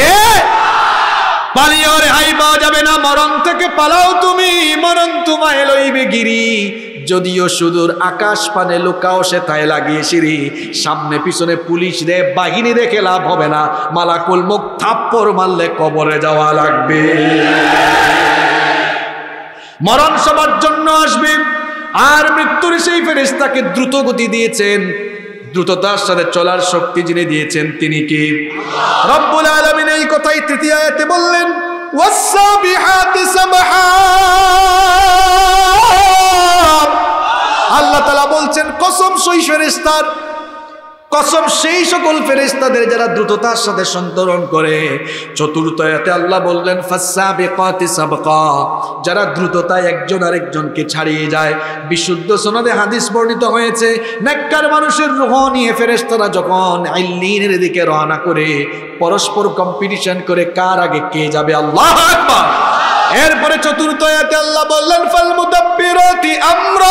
পালিয়ে রেহাই পাওয়া যাবে না। মরণ থেকে পালাও তুমি, মরণ তোমায় লইবে গিরি, যদিও সুদূর আকাশ পানে লুকাও সে তাই লাগিয়ে সিঁড়ি, সামনে পিছনে পুলিশ রে বাহিনী রেখে লাভ হবে না, মালাকুল মুখ থাপ্পড় মারলে কবরে যাওয়া লাগবে। মরণ সবার জন্য আসবে, আর মৃত্যুর সেই ফেরেশতাকে দ্রুত গতি দিয়েছেন, দ্রুততার সাথে চলার শক্তি যিনি দিয়েছেন তিনি কি? রব্বুল আলামিন এই কথাই তৃতীয় আয়াতে বললেন, ওয়াসসাবিহাতি সাবহা। আল্লাহ তাআলা বলছেন, কসম সেই ফেরেশতার, কসম সেই সকল ফেরেশতাদের যারা দ্রুততার সাথে সন্তরণ করে। চতুর্থ আয়াতে আল্লাহ বললেন, ফাসসাবিকাতি সাবকা, যারা দ্রুততায় একজন আরেকজনকে ছাড়িয়ে যায়। বিশুদ্ধ সনদে হাদিস বর্ণিত হয়েছে, নেককার মানুষের রূহ নিয়ে ফেরেশতারা যখন ইল্লিনের দিকে রওনা করে, পরস্পর কম্পিটিশন করে কার আগে কে যাবে। আল্লাহু আকবার। এরপরে চতুর্থ আয়াতে আল্লাহ বললেন, ফাল মুদাব্বিরাতি আমরা,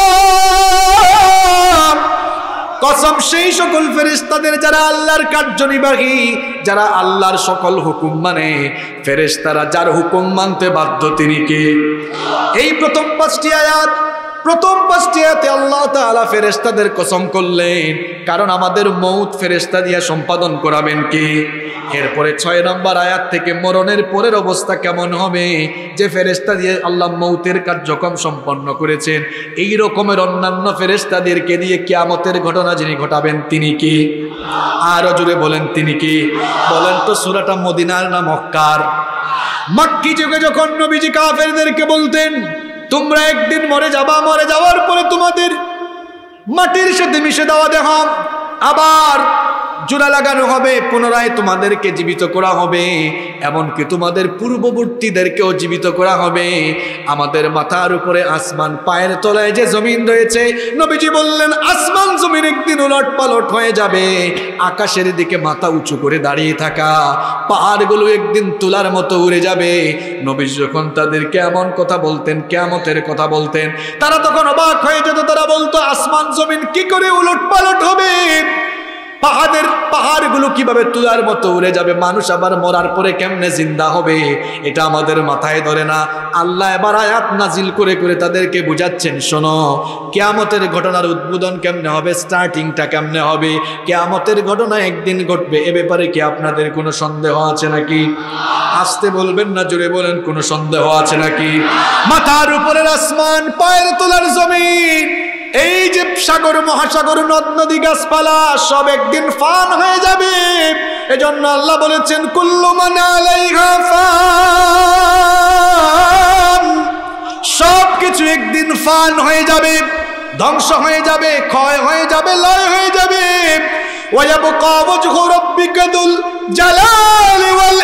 কসম সেই সকল ফেরেশতাদের যারা আল্লাহর কার্যনির্বাহী, যারা আল্লাহর সকল হুকুম মানে। ফেরেশতারা যার হুকুম মানতে বাধ্য তিনি কে? এই প্রথম পাঁচটি আয়াত, প্রথম পাঁচটি আয়াতে আল্লাহ তাআলা ফেরেশতাদের কসম করলেন, কারণ আমাদের মউত ফেরেশতা দিয়ে সম্পাদন করাবেন কে? এরপরে 6 নম্বর আয়াত থেকে মরণের পরের অবস্থা কেমন হবে, যে ফেরেশতা দিয়ে আল্লাহ মউতের কার্যক্রম সম্পন্ন করেছেন, এই রকমের অন্যান্য ফেরেশতাদেরকে দিয়ে কিয়ামতের ঘটনা যিনি ঘটাবেন তিনি কি? আরো জোরে বলেন তিনি কি? বলেন তো, সূরাটা মদিনার না মক্কার? মক্কি যুগে যখন নবীজি কাফেরদেরকে বলতেন, তোমরা একদিন মরে যাবা, মরে যাওয়ার পরে তোমাদের মাটির সাথে মিশে দেওয়া দেহ আবার জোড়া লাগানো হবে, পুনরায় তোমাদেরকে জীবিত করা হবে, এমনকি তোমাদের পূর্ববর্তীদেরকেও জীবিত করা হবে। আমাদের মাথার উপরে আসমান, পায়ের তলায় যে জমিন রয়েছে, নবীজি বললেন আসমান জমিন একদিন উলট পালট হয়ে যাবে। আকাশের দিকে মাথা উঁচু করে দাঁড়িয়ে থাকা পাহাড়গুলো একদিন তুলার মতো উড়ে যাবে। নবীজি যখন তাদেরকে এমন কথা বলতেন, কিয়ামতের কথা বলতেন, তারা তখন অবাক হয়ে যেত। তারা বলতো আসমান জমিন কি করে উলট পালট হবে, পাহাড়গুলো কিভাবে তুলার মতো উড়ে যাবে, মানুষ আবার মরার পরে কেমনে জিন্দা হবে, এটা আমাদের মাথায় ধরে না। আল্লাহ এবার আয়াত নাজিল করে করে তাদেরকে বুঝাচ্ছেন, শোনো কিয়ামতের ঘটনার উদ্বোধন কেমনে হবে, স্টার্টিংটা কেমনে হবে, কিয়ামতের ঘটনা একদিন ঘটবে, এ ব্যাপারে কি আপনাদের কোনো সন্দেহ আছে নাকি? আসতে বলবেন না, জোরে বলেন, কোনো সন্দেহ আছে নাকি? মাথার উপরের আসমান, পায়ের তোলার জমিন, এই যে সাগর মহাসাগর নদ নদী গাছপালা সব একদিন ফান হয়ে যাবে। এজন্য আল্লাহ বলেছেন কুল্লু মান আলাইহা ফান, সব কিছু একদিন ফান হয়ে যাবে, ধ্বংস হয়ে যাবে, ক্ষয় হয়ে যাবে, লয় হয়ে যাবে। ওয়ায়াবকা ওয়াজহু রাব্বিকা যুল জালালি ওয়াল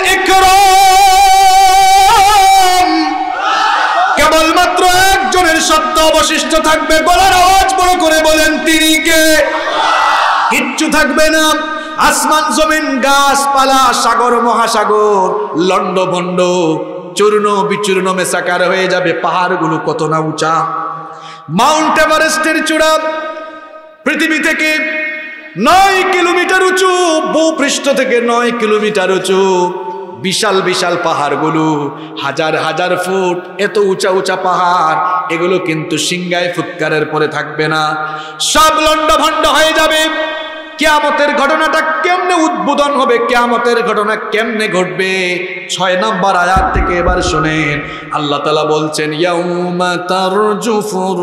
ইকরাম, কেবলমাত্র একজনের সত্য অবশিষ্ট থাকবে। গলার আওয়াজ বড় করে বলেন, তিনি কে? কিচ্ছু থাকবে না। আসমান জমিন গাছপালা সাগর মহাসাগর লন্ড ভন্ড চূর্ণ বিচূর্ণ মেসাকার হয়ে যাবে। পাহাড়গুলো কত না উঁচা, মাউন্ট এভারেস্টের চূড়া পৃথিবী থেকে 9 কিলোমিটার উঁচু, ভূপৃষ্ঠ থেকে 9 কিলোমিটার উঁচু। বিশাল বিশাল পাহাড়গুলো হাজার হাজার ফুট, এত উঁচা উঁচা পাহাড়, এগুলো কিন্তু সিংহায় ফুৎকারের পরে থাকবে না, সব লন্ডভন্ড হয়ে যাবে। কিয়ামতের ঘটনাটা কেমনে উদ্বোধন হবে, কিয়ামতের ঘটনা কেমনে ঘটবে? 6 নম্বর আয়াত থেকে এবার শুনেন। আল্লাহ তাআলা বলছেন ইয়াউমা তারজুফুর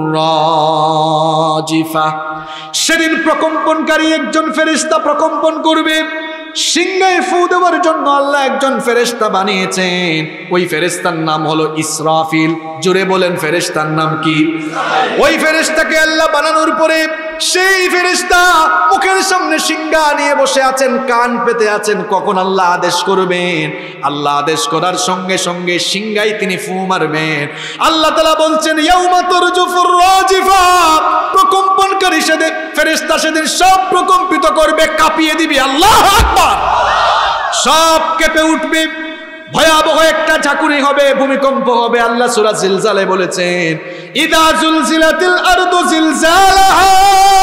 রাজিফা, সেদিন প্রকম্পনকারী একজন ফেরেশতা প্রকম্পন করবে। সিংহায় ফু দেওয়ার জন্য আল্লাহ একজন ফেরেশতা বানিয়েছেন, ওই ফেরেশতার নাম হলো ইসরাফিল। জোরে বলেন, ফেরেশতার নাম কি? ওই ফেরেশতাকে আল্লাহ বানানোর পরে সেই ফেরেশতা মুখের সামনে সিংহা নিয়ে বসে আছেন, কান পেতে আছেন, কখন আল্লাহ আদেশ করবেন। আল্লাহ আদেশ করার সঙ্গে সঙ্গে সিংহায় তিনি ফু মারবেন। আল্লাহ তাআলা বলছেন ইয়াউমা তারজুফুর রাজিফা, প্রকম্পনকারী সেদিন ফেরেশতা সেদিন সব প্রকম্পিত করবে, কাঁপিয়ে দিবে। আল্লাহু আকবার, সব কেঁপে উঠবে, ভয়াবহ একটা ঝাঁকুনি হবে, ভূমিকম্প হবে। আল্লাহ সূরা জিলজালে বলেছেন ইদা জুলজিলাতিল আরদু জিলজালাহা,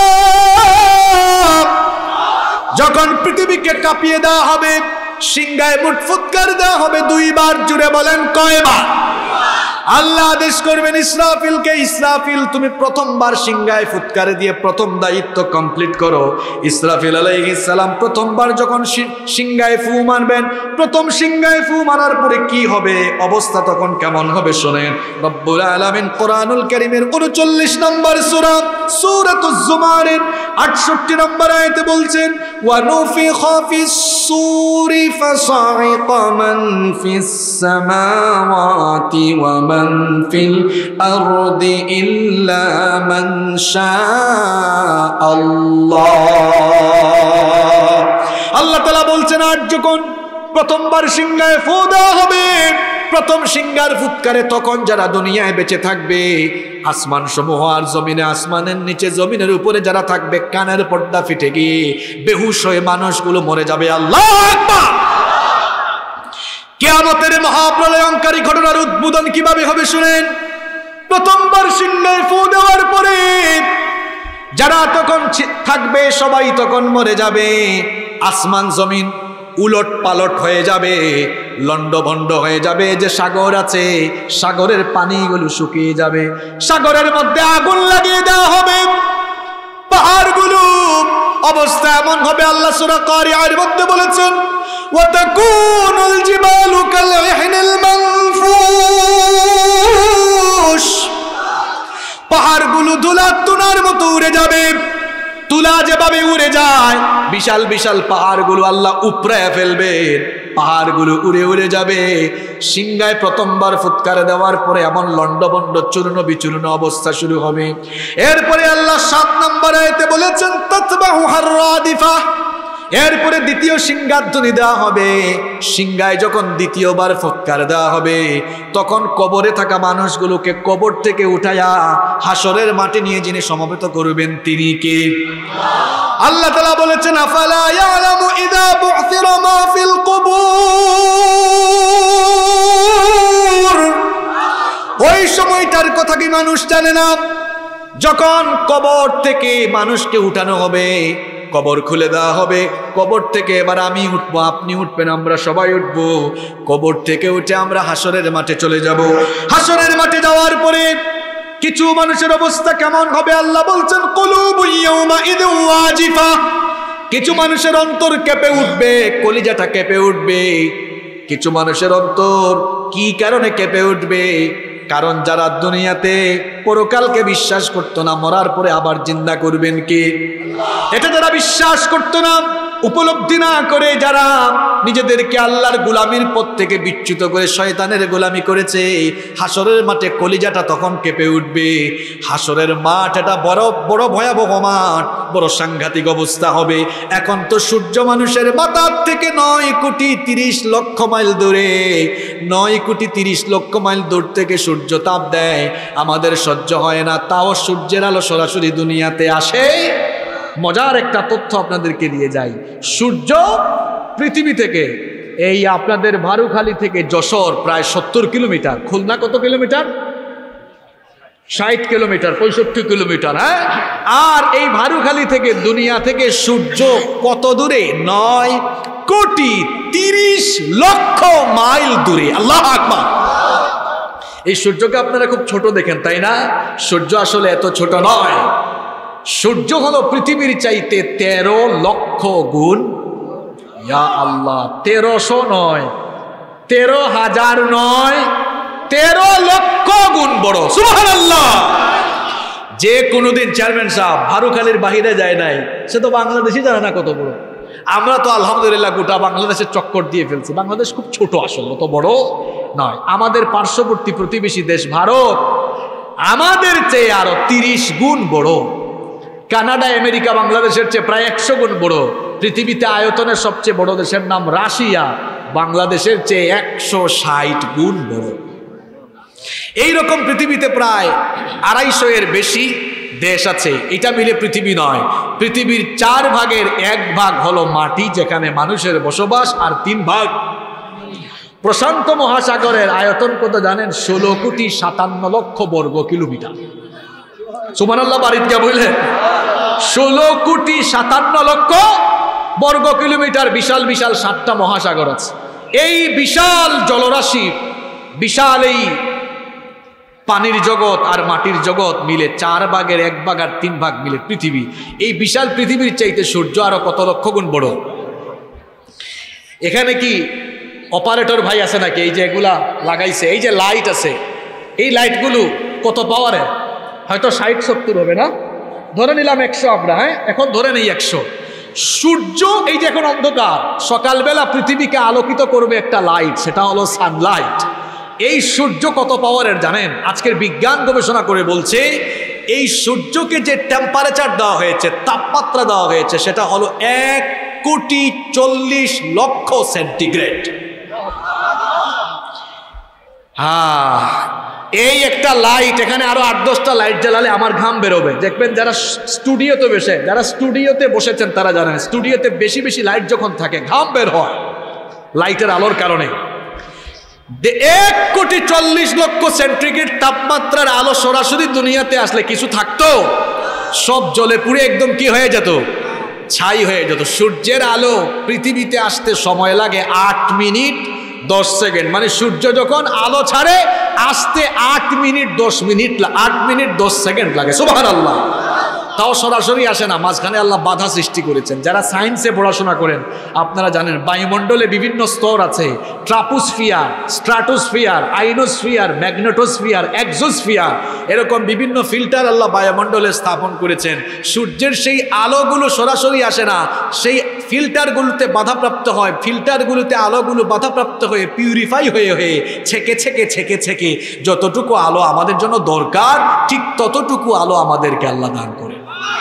যখন পৃথিবীকে কাঁপিয়ে দেওয়া হবে, সিংহায় মুঠ ফুৎকার দেওয়া হবে 2 বার। জুড়ে বলেন, কয়বার? আল্লাহ আদেশ করবেন ইসরাফিলকে, ইসরাফিল তুমি প্রথমবার সিংহায় ফুৎকার দিয়ে প্রথম দায়িত্ব কমপ্লিট করো। ইসরাফিল আলাইহিস সালাম প্রথমবার যখন সিংহায় ফু মারবেন, প্রথম সিংহায় ফু মারার পরে কি হবে, অবস্থা তখন কেমন হবে শুনেন। রব্বুল আলামিন কোরআনুল কারীমের 39 নম্বর সূরা সূরাতুজ জুমারের 68 নম্বর আয়াতে বলছেন ওয়া নুফিখা ফিস সূরি ফাসাইকা মান ফিস সামাওয়াতি ওয়া মান ফিল আরদি ইল্লা মান শাআল্লাহ। আল্লাহ তাআলা বলছেন আজ যখন প্রথমবার সিংহায় ফু দেওয়া হবে, প্রথম সিংহার ফুৎকারে তখন যারা দুনিয়ায় বেঁচে থাকবে, আসমান সমূহ আর জমিনে, আসমানের নিচে জমিনের উপরে যারা থাকবে, কানের পর্দা ফিটে গিয়ে বেহুশ হয়ে মানুষগুলো মরে যাবে। আল্লাহু আকবার। কিয়ামতের মহাপ্রলয়ঙ্কারী ঘটনার উদ্বোধন কিভাবে হবে শুনেন। প্রথমবার সিংহায় ফু দেওয়ার পরে যারা তখন থাকবে সবাই তখন মরে যাবে। আসমান জমিন উলট পালট হয়ে যাবে, লন্ডভন্ড হয়ে যাবে। যে সাগর আছে, সাগরের পানিগুলো শুকিয়ে যাবে, সাগরের মধ্যে আগুন লাগিয়ে দেওয়া হবে। পাহাড়গুলো অবস্থা এমন হবে, আল্লাহ সূরা কারিয়ার মধ্যে বলেছেন ওয়াতাকুনুল জিবালু কালইহনিল মানফুশ, পাহাড়গুলো ধুলা তুলার মতো উড়ে যাবে। তুলা যেভাবে উড়ে যায়, বিশাল বিশাল পাহাড়গুলো আল্লাহ উপড়ে ফেলবেন। পাহাড়গুলো উড়ে উড়ে যাবে। সিংহায় প্রথমবার ফুৎকার দেওয়ার পরে এমন লন্ডভন্ড চূর্ণ বিচূর্ণ অবস্থা শুরু হবে। এরপরে আল্লাহ 7 নম্বর আয়াতে বলেছেন তাতবাহুহার রাদিফা। এরপরে দ্বিতীয় সিংহাধ্বনি দেওয়া হবে। সিংহায় যখন দ্বিতীয়বার ফুৎকার দেওয়া হবে তখন কবরে থাকা মানুষগুলোকে কবর থেকে উঠায়া হাসরের মাঠে নিয়ে যিনি সমবেত করবেন তিনি কে? আল্লাহ তাআলা বলেছেন আফালা ইয়ালামু ইযা বু'থিরা মা ফিল কুবুর। ওই সময়টার কথা কি মানুষ জানে না? যখন কবর থেকে মানুষকে উঠানো হবে, কবর খুলে দেওয়া হবে, কবর থেকে এবার আমি উঠবো, আপনি উঠবেন, আমরা সবাই উঠবো। কবর থেকে উঠে আমরা হাসরের মাঠে চলে যাব। হাসরের মাঠে যাওয়ার পরে কিছু মানুষের অবস্থা কেমন হবে আল্লাহ বলছেন কুলুবু ইয়াউমাইযিন ওয়াজিফা। কিছু মানুষের অন্তর কেঁপে উঠবে, কলিজাটা কেঁপে উঠবে। কিছু মানুষের অন্তর কি কারণে কেঁপে উঠবে? কারণ যারা দুনিয়াতে পরকালকে বিশ্বাস করতো না, মরার পরে আবার জিন্দা করবেন কে, এটা যারা বিশ্বাস করতো না, উপলব্ধি না করে যারা নিজেদেরকে আল্লাহর গোলামির পথ থেকে বিচ্যুত করে শয়তানের গোলামি করেছে, হাসরের মাঠে কলিজাটা তখন কেঁপে উঠবে। হাসরের মাঠ এটা বড় বড় ভয়াবহ মাঠ, বড় সাংঘাতিক অবস্থা হবে। এখন তো সূর্য মানুষের মাথার থেকে 9,30,00,000 মাইল দূরে, 9,30,00,000 মাইল দূর থেকে সূর্য তাপ দেয়, আমাদের সহ্য হয় না, তাও সূর্যের আলো সরাসরি দুনিয়াতে আসে। মজার একটা তথ্য আপনাদেরকে দিয়ে যাই, সূর্য পৃথিবী থেকে এই আপনাদের ভারুখালী থেকে যশোর প্রায় 70 কিলোমিটার, খুলনা কত কিলোমিটার? 60 kilometre, 65 kilometre. হ্যাঁ, আর এই ভারুখালী থেকে দুনিয়া থেকে সূর্য কত দূরে? 9,30,00,000 মাইল দূরে। আল্লাহু আকবার। এই সূর্যকে আপনারা খুব ছোট দেখেন, তাই না? সূর্য আসলে এত ছোট নয়। সূর্য হলো পৃথিবীর চাইতে 13 লক্ষ গুণ, ইয়া আল্লাহ, 1300 নয়, 13,000 নয়, 13 লক্ষ গুণ বড়। সুবহানাল্লাহ। যে কোনোদিন চেয়ারম্যান সাহেব ভারুখালীর বাহিরে যায় নাই, সে তো বাংলাদেশই জানে না কত বড়। আমরা তো আলহামদুলিল্লাহ গোটা বাংলাদেশের চক্কর দিয়ে ফেলছি। বাংলাদেশ খুব ছোট, আসলে অত বড় নয়। আমাদের পার্শ্ববর্তী প্রতিবেশী দেশ ভারত আমাদের চেয়ে আরো 30 গুণ বড়। কানাডা, আমেরিকা বাংলাদেশের চেয়ে প্রায় 100 গুণ বড়। পৃথিবীতে আয়তনের সবচেয়ে বড় দেশের নাম রাশিয়া, বাংলাদেশের চেয়ে 160 গুণ বড়। এইরকম পৃথিবীতে প্রায় 250 এর বেশি দেশ আছে। এটা মিলে পৃথিবী নয়। পৃথিবীর 4 ভাগের 1 ভাগ হলো মাটি, যেখানে মানুষের বসবাস, আর 3 ভাগ প্রশান্ত মহাসাগরের। আয়তন কত জানেন? 16,57,00,000 বর্গ কিলোমিটার। সুবহানাল্লাহ। বাড়িতে বললেন 16,57,00,000 বর্গ কিলোমিটার। বিশাল বিশাল 7টা মহাসাগর আছে। এই বিশাল জলরাশি, বিশাল এই পানির জগৎ আর মাটির জগৎ মিলে 4 ভাগের 1 ভাগ আর 3 ভাগ মিলে পৃথিবী। এই বিশাল পৃথিবীর চাইতে সূর্য আরো কত লক্ষ গুণ বড়। এখানে কি অপারেটর ভাই আছে নাকি? এই যে এগুলা লাগাইছে, এই যে লাইট আছে, এই লাইটগুলো কত পাওয়ারের? হয়তো 60-70 হবে না, ধরে নিলাম 100 আমরা। হ্যাঁ, এখন ধরে নেই 100। সূর্য এই যে এখন অন্ধকার, সকালবেলা পৃথিবীকে আলোকিত করবে একটা লাইট, সেটা হলো সানলাইট। এই সূর্য কত পাওয়ারের জানেন? আজকের বিজ্ঞান গবেষণা করে বলছে এই সূর্যকে যে টেম্পারেচার দেওয়া হয়েছে, তাপমাত্রা দেওয়া হয়েছে, সেটা হলো 1,40,00,000 সেন্টিগ্রেড। হ্যাঁ, এই একটা লাইট, এখানে আরো 8-10টা লাইট জ্বালালে আমার ঘাম বেরোবে। দেখবেন যারা স্টুডিওতে বসেছেন তারা জানেন, স্টুডিওতে বেশি বেশি লাইট যখন থাকে ঘাম বের হয় লাইটের আলোর কারণে। 1,40,00,000 সেন্টিগ্রেড তাপমাত্রার আলো সরাসরি দুনিয়াতে আসলে কিছু থাকতো? সব জ্বলে পুড়ে একদম কি হয়ে যেত? ছাই হয়ে যেত। সূর্যের আলো পৃথিবীতে আসতে সময় লাগে 8 মিনিট 10 সেকেন্ড। মানে সূর্য যখন আলো ছাড়ে আসতে 8 মিনিট 10 সেকেন্ড লাগে। সুবহানাল্লাহ। তাও সরাসরি আসে না, মাঝখানে আল্লাহ বাধা সৃষ্টি করেছেন। যারা সায়েন্সে পড়াশোনা করেন আপনারা জানেন বায়ুমণ্ডলে বিভিন্ন স্তর আছে, troposphere, stratosphere, ionosphere, magnetosphere, exosphere, এরকম বিভিন্ন ফিল্টার আল্লাহ বায়ুমণ্ডলে স্থাপন করেছেন। সূর্যের সেই আলোগুলো সরাসরি আসে না, সেই ফিল্টারগুলোতে বাধাপ্রাপ্ত হয়, ফিল্টারগুলোতে আলোগুলো বাধাপ্রাপ্ত হয়ে পিউরিফাই হয়ে হয়ে ছেকে ছেকে ছেকে ছেকে যতটুকু আলো আমাদের জন্য দরকার ঠিক ততটুকু আলো আমাদেরকে আল্লাহ দান করে।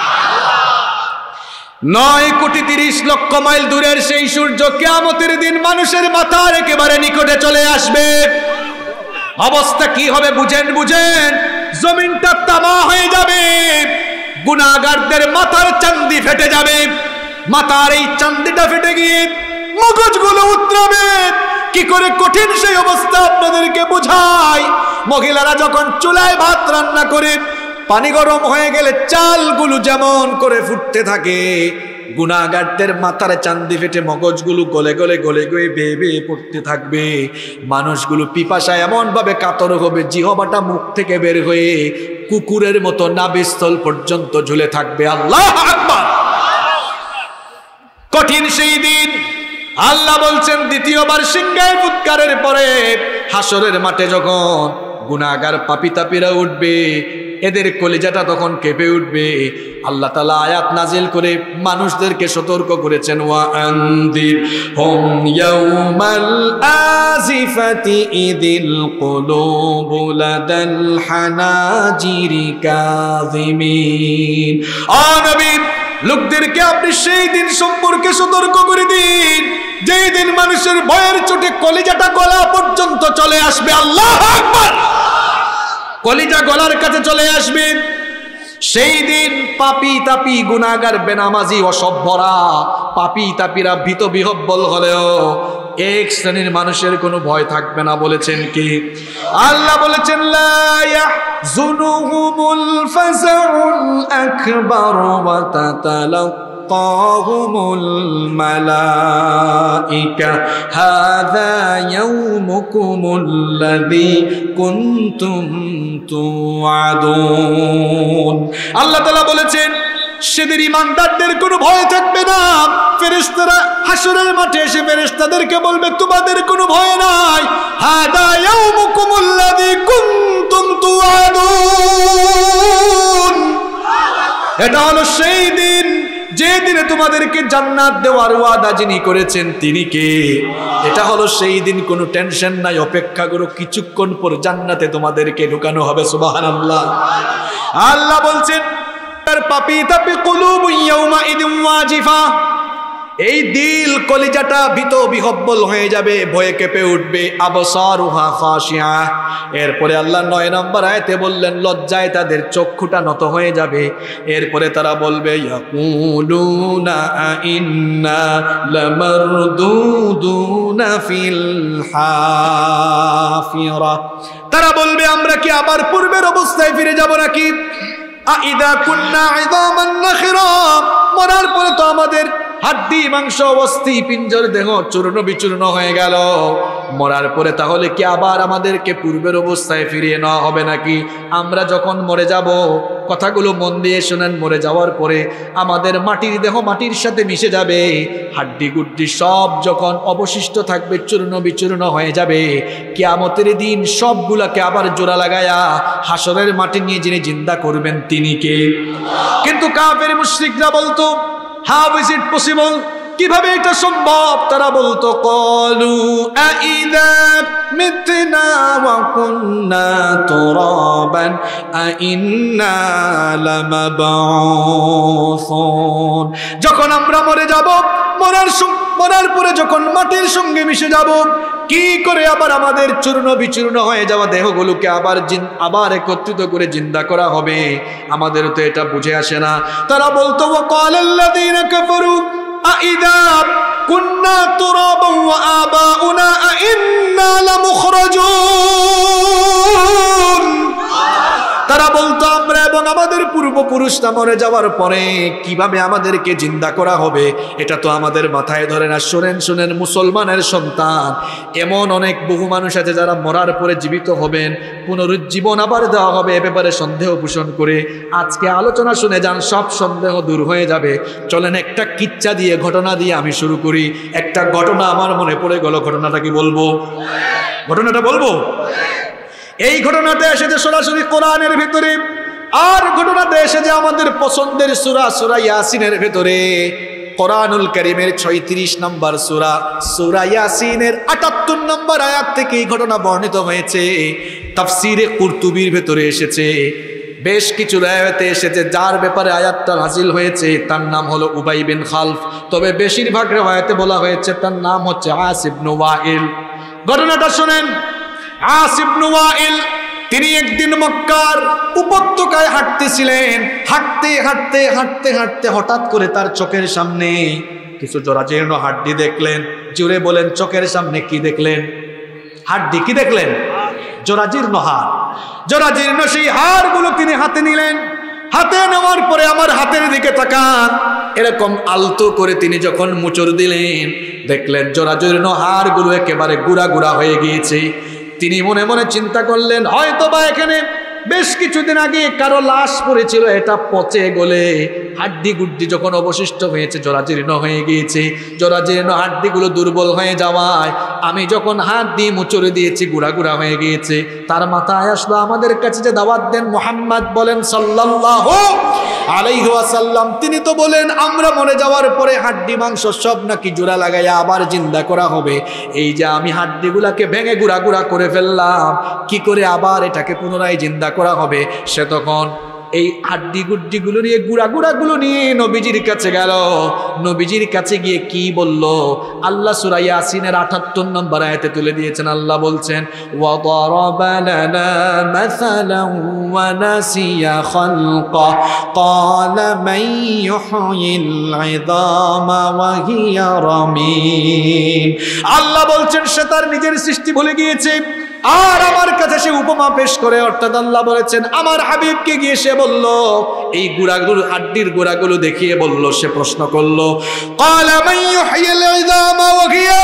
9,30,00,000 মাইল দূরের সেই সূর্য কিয়ামতের দিন মানুষের মাথার একেবারে নিকটে চলে আসবে। অবস্থা কি হবে বুঝেন? জমিনটা তামা হয়ে যাবে, গুনাহগারদের মাথার চান্দি ফেটে যাবে, মাথার এই চান্দিটা ফেটে গিয়ে মগজগুলো উতরাবে। কি করে কঠিন সেই অবস্থা আপনাদেরকে বোঝাই। মহিলারা যখন চুলায় ভাত রান্না করে পানি গরম হয়ে গেলে চালগুলো যেমন করে ফুটতে থাকে, গুনাহগারদের মাথার চান্দি ফেটে মগজগুলো গলে গলে গলে গলে বেয়ে বেয়ে পড়তে থাকবে। মানুষগুলো পিপাসায় এমন ভাবে কাতর হবে, জিহ্বাটা মুখ থেকে বের হয়ে কুকুরের মতো নাভিস্থল পর্যন্ত ঝুলে থাকবে। আল্লাহু আকবার। কঠিন সেই দিন আল্লাহ বলছেন দ্বিতীয়বার সিংহের ফুৎকারের পরে হাসরের মাঠে যখন গুনাহগার পাপী তাপীরা উঠবে, এদের কলিজাটা তখন কেঁপে উঠবে। আল্লাহ তাআলা আয়াত নাজিল করে মানুষদেরকে সতর্ক করেছেন, ওয়া আনদির হুম ইয়াউমাল আজিফাতি ইদিল কুলুবু লাদাল হানাজিরি কাযিমিন। ও নবী, লোকদেরকে আপনি সেই দিন সম্পর্কে সতর্ক করে দিন যেই দিন মানুষের ভয়ের চোটে কলিজাটা গলা পর্যন্ত চলে আসবে। আল্লাহু আকবার। কলিজা গলার কাছে চলে আসবে। সেই দিন পাপী তাপী গুনাহগার বেনামাজি অসভ্যরা পাপী তাপীরা ভীত বিহব্বল হলেও এক শ্রেণীর মানুষের কোনো ভয় থাকবে না। বলেছেন কি? আল্লাহ বলেছেন, লা ইয়াহজুনুহুমুল ফাযাউল আকবার ওয়া তাতালাক্কাহুমুল মালাইকা হাযা ইয়াউমুকুমুল্লাযী কুনতুম তুআদুন। আল্লাহ তাআলা বলেছেন সেদিন ঈমানদারদের কোনো ভয় থাকবে না। ফেরেশতারা হাসরের মাঠে এসে ফেরেশতাদেরকে বলবে তোমাদের কোনো ভয় নাই, হাদা ইয়াউমুকুমুল্লাযী কুনতুম তুআদুন। এটা হলো সেই দিন যে দিনে তোমাদেরকে জান্নাত দেওয়ার ওয়াদা যিনি করেছেন তিনি কে? এটা হলো সেই দিন, কোনো টেনশন নাই, অপেক্ষা করো, কিছুক্ষণ পর জান্নাতে তোমাদেরকে ঢুকানো হবে। সুবহানাল্লাহ। আল্লাহ বলছেন পাপী তাপী কুলুবু ইয়াউমা ইদিন ওয়াজিফা, এই দিল কলিজাটা ভীত বিহব্বল হয়ে যাবে, ভয়ে কেঁপে উঠবে। আবসারুহা খাশিয়া। এরপরে আল্লাহ 9 নম্বর আয়াতে বললেন লজ্জায় তাদের চক্ষুটা নত হয়ে যাবে। এরপরে তারা বলবে ইয়াকুলুনা ইন্না লামারদুদুনা ফিল হাফিরা। তারা বলবে আমরা কি আবার পূর্বের অবস্থায় ফিরে যাব নাকি? আইদা কুন্না ইযামান নাখিরা, মরার পরে তো আমাদের হাড্ডি মাংস অস্থি পিঞ্জর দেহ চূর্ণ বিচূর্ণ হয়ে গেল, মরার পরে তাহলে কি আবার আমাদেরকে পূর্বের অবস্থায় ফিরিয়ে নেওয়া হবে নাকি? আমরা যখন মরে যাব, কথাগুলো মন দিয়ে শুনেন, মরে যাওয়ার পরে আমাদের মাটির দেহ মাটির সাথে মিশে যাবে, হাড্ডি গুড্ডি সব যখন অবশিষ্ট থাকবে চূর্ণ বিচূর্ণ হয়ে যাবে, কিয়ামতের দিন সবগুলাকে আবার জোড়া লাগায়া হাসরের মাটি নিয়ে যিনি জিন্দা করবেন তিনি কে? কিন্তু কাফের মুশরিকরা বলতো how is it possible? কিভাবে এটা সম্ভব? তারা বলতো ক্বালু আইযা মিতনা ওয়া কুন্না তুরাবান আইন্না লামাবউসুন। যখন আমরা মরে যাব, মরার পরে যখন মাটির সঙ্গে মিশে যাব, কি করে আবার আমাদের চূর্ণ বিচূর্ণ হয়ে যাওয়া দেহগুলোকে আবার একত্রিত করে জিন্দা করা হবে? আমাদের তো এটা বুঝে আসে না। তারা বলতো ওয়াকালাল্লাযীনা কাফারু আইযা কুন্না তুরাবান ওয়া আবাউনা আইন্না লামুখরাজুন। তারা বলতো আমরা এবং আমাদের পূর্বপুরুষরা মরে যাওয়ার পরে কিভাবে আমাদেরকে জিন্দা করা হবে এটা তো আমাদের মাথায় ধরে না। শুনেন শুনেন মুসলমানের সন্তান, এমন অনেক বহু মানুষ আছে যারা মরার পরে জীবিত হবেন, পুনরুজ্জীবন আবার দেওয়া হবে, এ ব্যাপারে সন্দেহ পোষণ করে আজকে আলোচনা শুনে যান, সব সন্দেহ দূর হয়ে যাবে। চলেন একটা কিচ্ছা দিয়ে, ঘটনা দিয়ে আমি শুরু করি। একটা ঘটনা আমার মনে পড়ে গেল, ঘটনাটা কি বলবো? ঘটনাটা বলবো? এই ঘটনাটা এসেছে সরাসরি কোরআনের ভিতরে, আর ঘটনাটা এসেছে আমাদের পছন্দের সূরা সূরা ইয়াসিনের ভিতরে। কোরআনুল কারীমের 36 নম্বর সূরা সূরা ইয়াসিনের 78 নম্বর আয়াত থেকে এই ঘটনা বর্ণিত হয়েছে। তাফসীরে কুরতুবীর ভিতরে এসেছে, বেশ কিছু রায়াতে এসেছে। যার ব্যাপারে আয়াতটা নাযিল হয়েছে তার নাম হলো উবাই বিন খালফ, তবে বেশিরভাগ রায়াতে বলা হয়েছে তার নাম হচ্ছে আস ইবনে ওয়াইল। ঘটনাটা শুনেন। আস ইবনে ওয়াইল তিনি একদিন মক্কার উপত্যকায় হাঁটতেছিলেন। হাঁটতে হাঁটতে হাঁটতে হাঁটতে হঠাৎ করে তার চোখের সামনে কিছু জরাজীর্ণ হাড্ডি দেখলেন। জুড়ে বলেন, চোখের সামনে কি দেখলেন? হাড্ডি। কি দেখলেন? জরাজীর্ণ হাড়। জরাজীর্ণ সেই হাড়গুলো তিনি হাতে নিলেন। হাতে নেওয়ার পরে আমার হাতের দিকে তাকান, এরকম আলতো করে তিনি যখন মুচড় দিলেন, দেখলেন জরাজীর্ণ হাড়গুলো একেবারে গুড়া গুড়া হয়ে গিয়েছে। তিনি মনে মনে চিন্তা করলেন, হয়তো বা এখানে বেশ কিছুদিন আগে কারো লাশ পড়েছিল, এটা পচে গলে হাড্ডি গুড্ডি যখন অবশিষ্ট হয়েছে জরাজীর্ণ হয়ে গিয়েছে। জরাজীর্ণ হাড্ডিগুলো দুর্বল হয়ে যাওয়ায় আমি যখন হাত দিয়ে মুচড়ে দিয়েছি গুড়া গুড়া হয়ে গিয়েছে। তার মাথায় আসলো আমাদের কাছে যে দাওয়াত দেন মুহাম্মদ বলেন সাল্লাল্লাহু আলাইহি ওয়াসাল্লাম, তিনি তো বলেন আমরা মরে যাওয়ার পরে হাড্ডি মাংস সব নাকি জোড়া লাগাইয়া আবার জিন্দা করা হবে। এই যে আমি হাড্ডিগুলাকে ভেঙে গুড়া গুড়া করে ফেললাম, কি করে আবার এটাকে পুনরায় জিন্দা করা হবে? সে তখন এই হাড্ডি গুড্ডিগুলো নিয়ে গুড়া গুড়াগুলো নিয়ে নবীজির কাছে গেল। নবীজির কাছে গিয়ে কি বলল? আল্লাহ সূরা ইয়াসিনের 78 নম্বর আয়াতে তুলে দিয়েছেন। আল্লাহ বলছেন, ওয়া দারাবা লানা মাসালান ওয়া নাসিয়া খালকা ক্বালা মান ইউহয়িল ইযামা ওয়া হিয়া রামীম। আল্লাহ বলছেন সে তার নিজের সৃষ্টি ভুলে গিয়েছে, আর আমার কাছে সে উপমা পেশ করে। অর্থাৎ আল্লাহ বলেছেন আমার হাবিবকে গিয়ে সে বলল, এই গুড়াগুলো হাড্ডির গুড়াগুলো দেখিয়ে বলল, সে প্রশ্ন করলো, ক্বালা মান ইউহয়িল ইযামা ওয়া হিয়া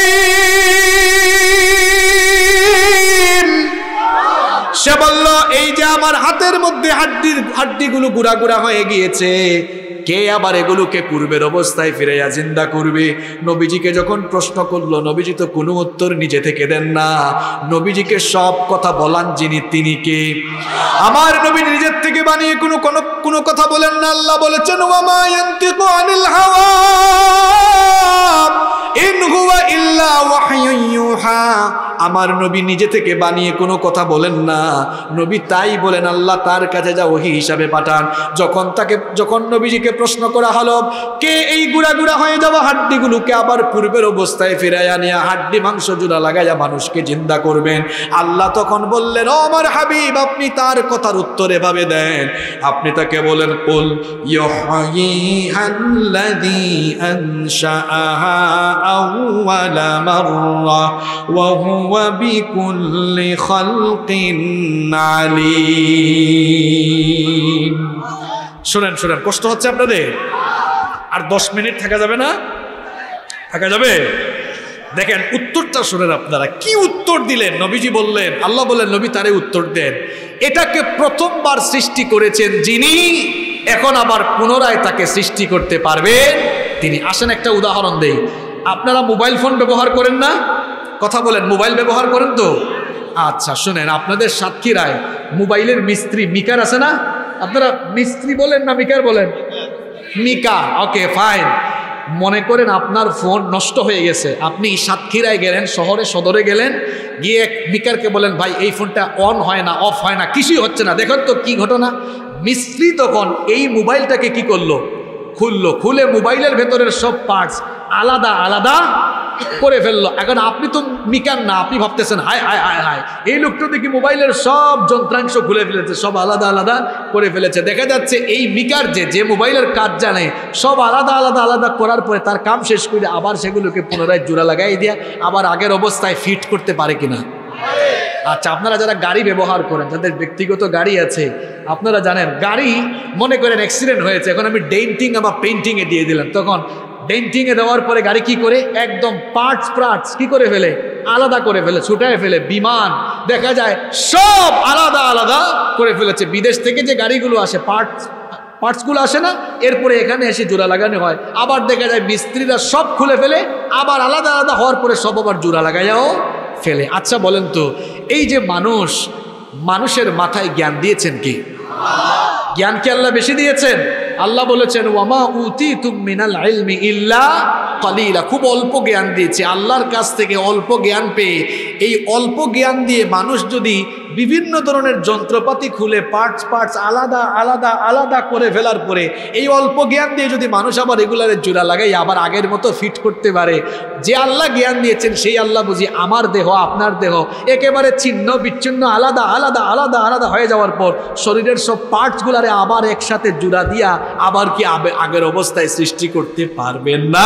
রামীম। সে বলল এই যে আমার হাতের মধ্যে হাড্ডিগুলো গুড়া গুড়া হয়ে গিয়েছে, কে আবার এগুলোকে পূর্বের অবস্থায় ফিরাইয়া জিন্দা করবে? নবীজিকে যখন প্রশ্ন করলো, নবীজি তো কোনো উত্তর নিজে থেকে দেন না। নবীজিকে সব কথা বলান যিনি, তিনি কে? আমার নবী নিজের থেকে বানিয়ে কোনো কথা বলেন না। আল্লাহ বলেছেন, ওয়া মা ইয়ানতিকু আনিল হাওয়া ইন হুয়া ইল্লা ওয়াহয়ুন ইউহা। আমার নবী নিজে থেকে বানিয়ে কোনো কথা বলেন না। নবী তাই বলেন, আল্লাহ তার কাছে যা ওহী হিসাবে পাঠান। যখন নবীজিকে প্রশ্ন করা হলো, কে এই গুড়া গুড়া হয়ে যাওয়া হাড্ডিগুলোকে আবার পূর্বের অবস্থায় ফিরাইয়া নিয়ে হাড্ডি মাংস জোড়া লাগাইয়া মানুষকে জিন্দা করবেন? আল্লাহ তখন বললেন, ও আমার হাবিব, আপনি তার কথার উত্তর এভাবে দেন, আপনি তাকে বলেন, কুল ইউহয়িহাল্লাযী আনশাআহা আউওয়ালা মাররা ওয়া হুয়া বিকুল্লি খালকিন আলীম। শুনেন শুনেন, কষ্ট হচ্ছে আপনাদের? আর 10 মিনিট থাকা যাবে না? থাকা যাবে? দেখেন উত্তরটা শুনেন আপনারা, কি উত্তর দিলেন? নবীজি বললেন, আল্লাহ বললেন নবী তারে উত্তর দেন, এটাকে প্রথমবার সৃষ্টি করেছেন যিনি, এখন আবার পুনরায় তাকে সৃষ্টি করতে পারবেন তিনি। আসেন একটা উদাহরণ দেই। আপনারা মোবাইল ফোন ব্যবহার করেন না? কথা বলেন, মোবাইল ব্যবহার করেন তো? আচ্ছা শুনেন, আপনাদের সাতক্ষীরায় মোবাইলের মিস্ত্রি মিকার আছে না? আপনারা মিস্ত্রি বলেন না মিকার বলেন? মিকার, ওকে ফাইন। মনে করেন আপনার ফোন নষ্ট হয়ে গেছে, আপনি সাতক্ষীরায় গেলেন, শহরে সদরে গেলেন, গিয়ে মিকারকে বলেন, ভাই এই ফোনটা অন হয় না, অফ হয় না, কিছুই হচ্ছে না, দেখেন তো কি ঘটনা। মিস্ত্রি তখন এই মোবাইলটাকে কি করলো? খুললো, খুলে মোবাইলের ভেতরের সব পার্টস আলাদা আলাদা করে ফেললো। এখন আপনি তো মিকার না, আপনি ভাবতেছেন হায় হায় হায় হায়, এই লোকটা দেখি মোবাইলের সব যন্ত্রাংশ খুলে ফেলেছে, সব আলাদা আলাদা করে ফেলেছে। দেখা যাচ্ছে এই মিকার যে মোবাইলের কাজ জানে, সব আলাদা আলাদা আলাদা করার পরে তার কাম শেষ করে আবার সেগুলোকে পুনরায় জোড়া লাগাই দিয়ে আবার আগের অবস্থায় ফিট করতে পারে কিনা? আচ্ছা, আপনারা যারা গাড়ি ব্যবহার করেন, যাদের ব্যক্তিগত গাড়ি আছে, আপনারা জানেন গাড়ি মনে করেন অ্যাক্সিডেন্ট হয়েছে, এখন আমি ডেন্টিং বা পেইন্টিংয়ে দিয়ে দিলাম, তখন ডেন্টিংয়ে দেওয়ার পরে গাড়ি কি করে একদম পার্টস কি করে ফেলে, আলাদা করে ফেলে, ছুটায় ফেলে। বিমান দেখা যায় সব আলাদা আলাদা করে ফেলেছে। বিদেশ থেকে যে গাড়িগুলো আসে পার্টসগুলো আসে না, এরপরে এখানে এসে জোড়া লাগানো হয়। আবার দেখা যায় মিস্ত্রিরা সব খুলে ফেলে, আবার আলাদা আলাদা হওয়ার পরে সব আবার জোড়া লাগাইয়াও ফেলে। আচ্ছা বলেন তো, এই যে মানুষের মাথায় জ্ঞান দিয়েছেন কি? জ্ঞান কি আল্লাহ বেশি দিয়েছেন? আল্লাহ বলেছেন ওয়ামা উতিতুম মিনাল ইলমি ইল্লা কালিলা, খুব অল্প জ্ঞান দিয়েছে। আল্লাহর কাছ থেকে অল্প জ্ঞান পেয়ে এই অল্প জ্ঞান দিয়ে মানুষ যদি বিভিন্ন ধরনের যন্ত্রপাতি খুলে পার্টস আলাদা আলাদা আলাদা করে ফেলার পরে এই অল্প জ্ঞান দিয়ে যদি মানুষ আবার রেগুলারের জোড়া লাগাই আবার আগের মতো ফিট করতে পারে, যে আল্লাহ জ্ঞান দিয়েছেন সেই আল্লাহ বুঝি আমার দেহ আপনার দেহ একেবারে ছিন্ন বিচ্ছিন্ন আলাদা আলাদা আলাদা আলাদা হয়ে যাওয়ার পর শরীরের সব পার্টসগুলারে আবার একসাথে জোড়া দিয়া আবার কি আগের অবস্থায় সৃষ্টি করতে পারবেন না?